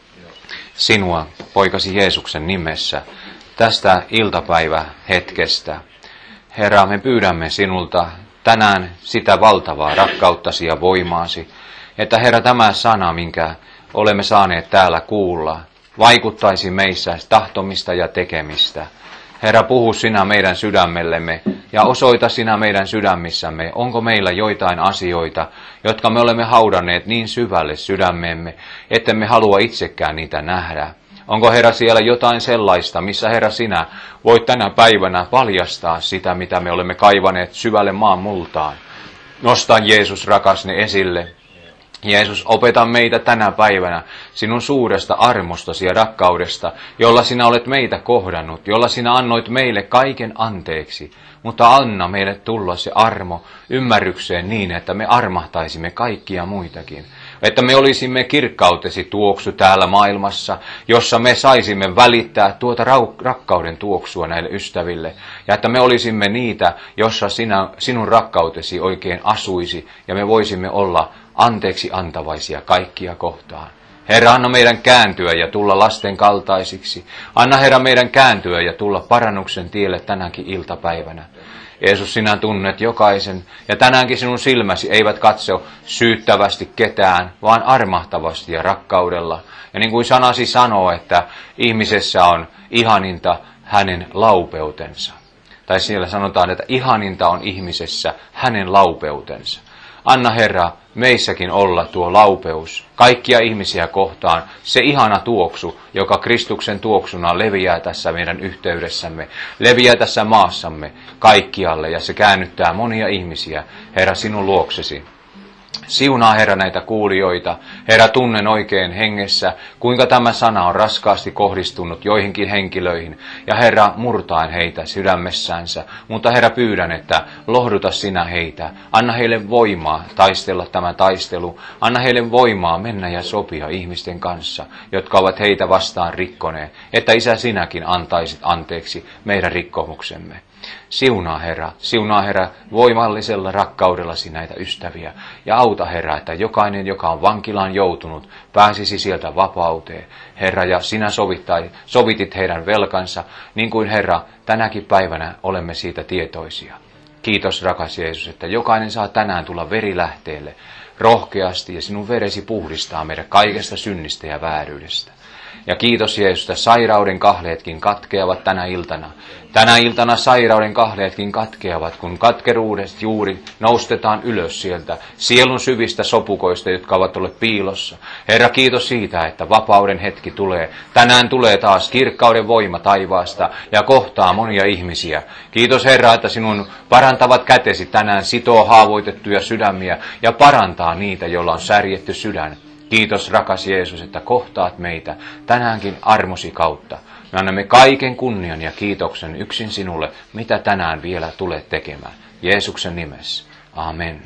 sinua poikasi Jeesuksen nimessä tästä iltapäivähetkestä. Herra, me pyydämme sinulta tänään sitä valtavaa rakkauttasi ja voimaasi, että Herra, tämä sana, minkä olemme saaneet täällä kuulla, vaikuttaisi meissä tahtomista ja tekemistä. Herra, puhu sinä meidän sydämellemme ja osoita sinä meidän sydämissämme, onko meillä joitain asioita, jotka me olemme haudanneet niin syvälle sydämemme, että me halua itsekään niitä nähdä. Onko, Herra, siellä jotain sellaista, missä, Herra, sinä voit tänä päivänä paljastaa sitä, mitä me olemme kaivaneet syvälle maan multaan. Nosta, Jeesus rakas, ne esille. Jeesus, opeta meitä tänä päivänä sinun suuresta armostasi ja rakkaudesta, jolla sinä olet meitä kohdannut, jolla sinä annoit meille kaiken anteeksi. Mutta anna meille tulla se armo ymmärrykseen niin, että me armahtaisimme kaikkia muitakin. Että me olisimme kirkkautesi tuoksu täällä maailmassa, jossa me saisimme välittää tuota rakkauden tuoksua näille ystäville. Ja että me olisimme niitä, jossa sinä, sinun rakkautesi oikein asuisi ja me voisimme olla anteeksi antavaisia kaikkia kohtaan. Herra, anna meidän kääntyä ja tulla lasten kaltaisiksi. Anna, Herra, meidän kääntyä ja tulla parannuksen tielle tänäkin iltapäivänä. Jeesus, sinä tunnet jokaisen, ja tänäänkin sinun silmäsi eivät katso syyttävästi ketään, vaan armahtavasti ja rakkaudella. Ja niin kuin sanasi sanoo, että ihmisessä on ihaninta hänen laupeutensa. Tai siellä sanotaan, että ihaninta on ihmisessä hänen laupeutensa. Anna, Herra, meissäkin olla tuo laupeus kaikkia ihmisiä kohtaan, se ihana tuoksu, joka Kristuksen tuoksuna leviää tässä meidän yhteydessämme, leviää tässä maassamme kaikkialle, ja se käännyttää monia ihmisiä, Herra, sinun luoksesi. Siunaa Herra näitä kuulijoita. Herra, tunnen oikein hengessä, kuinka tämä sana on raskaasti kohdistunut joihinkin henkilöihin. Ja Herra, murtaen heitä sydämessänsä. Mutta Herra, pyydän, että lohduta sinä heitä. Anna heille voimaa taistella tämä taistelu. Anna heille voimaa mennä ja sopia ihmisten kanssa, jotka ovat heitä vastaan rikkoneet. Että Isä, sinäkin antaisit anteeksi meidän rikkomuksemme. Siunaa Herra, siunaa Herra voimallisella rakkaudellasi näitä ystäviä. Ja auta Herra, että jokainen, joka on vankilaan joutunut, pääsisi sieltä vapauteen. Herra, ja sinä sovittai, sovitit heidän velkansa, niin kuin Herra, tänäkin päivänä olemme siitä tietoisia. Kiitos rakas Jeesus, että jokainen saa tänään tulla verilähteelle rohkeasti ja sinun veresi puhdistaa meidät kaikesta synnistä ja vääryydestä. Ja kiitos Jeesus, että sairauden kahleetkin katkeavat tänä iltana. Tänä iltana sairauden kahleetkin katkeavat, kun katkeruudesta juuri noustetaan ylös sieltä sielun syvistä sopukoista, jotka ovat olleet piilossa. Herra, kiitos siitä, että vapauden hetki tulee. Tänään tulee taas kirkkauden voima taivaasta ja kohtaa monia ihmisiä. Kiitos Herra, että sinun parantavat kätesi tänään sitoo haavoitettuja sydämiä ja parantaa niitä, joilla on särjetty sydän. Kiitos rakas Jeesus, että kohtaat meitä tänäänkin armosi kautta. Me annamme kaiken kunnian ja kiitoksen yksin sinulle, mitä tänään vielä tulet tekemään. Jeesuksen nimessä. Amen.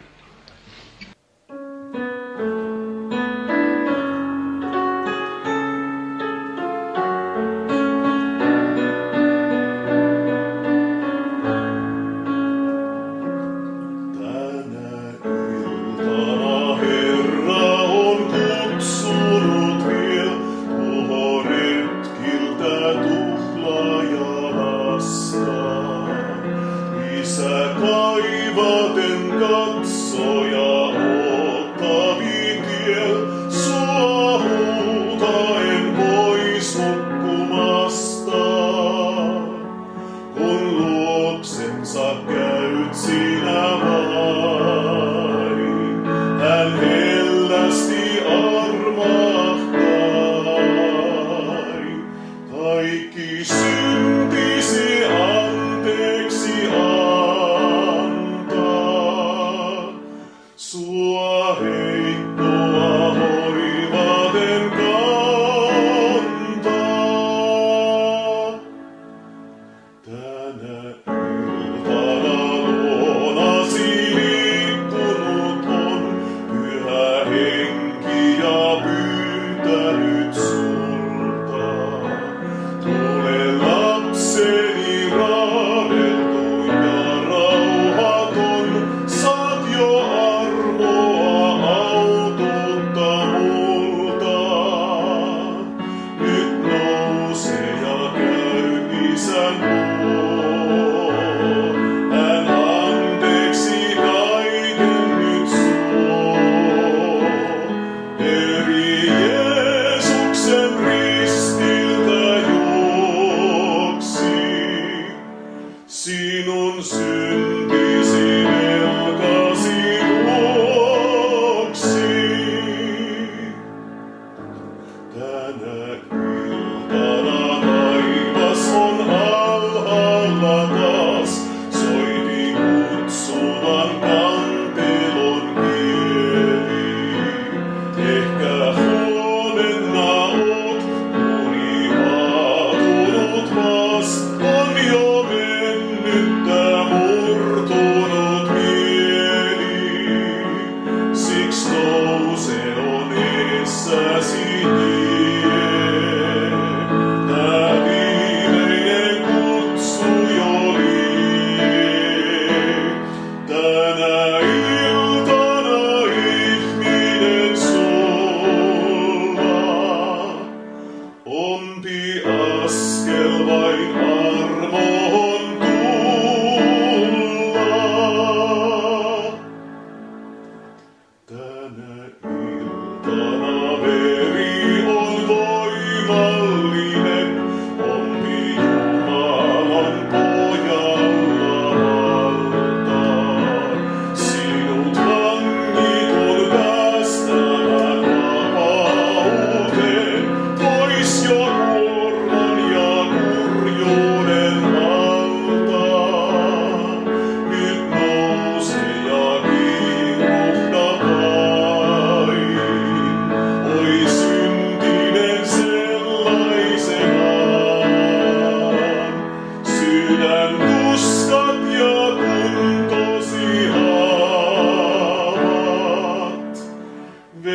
Pois jo kuorman ja kurjuuden.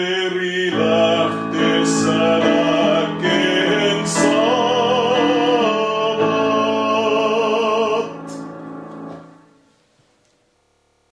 verilä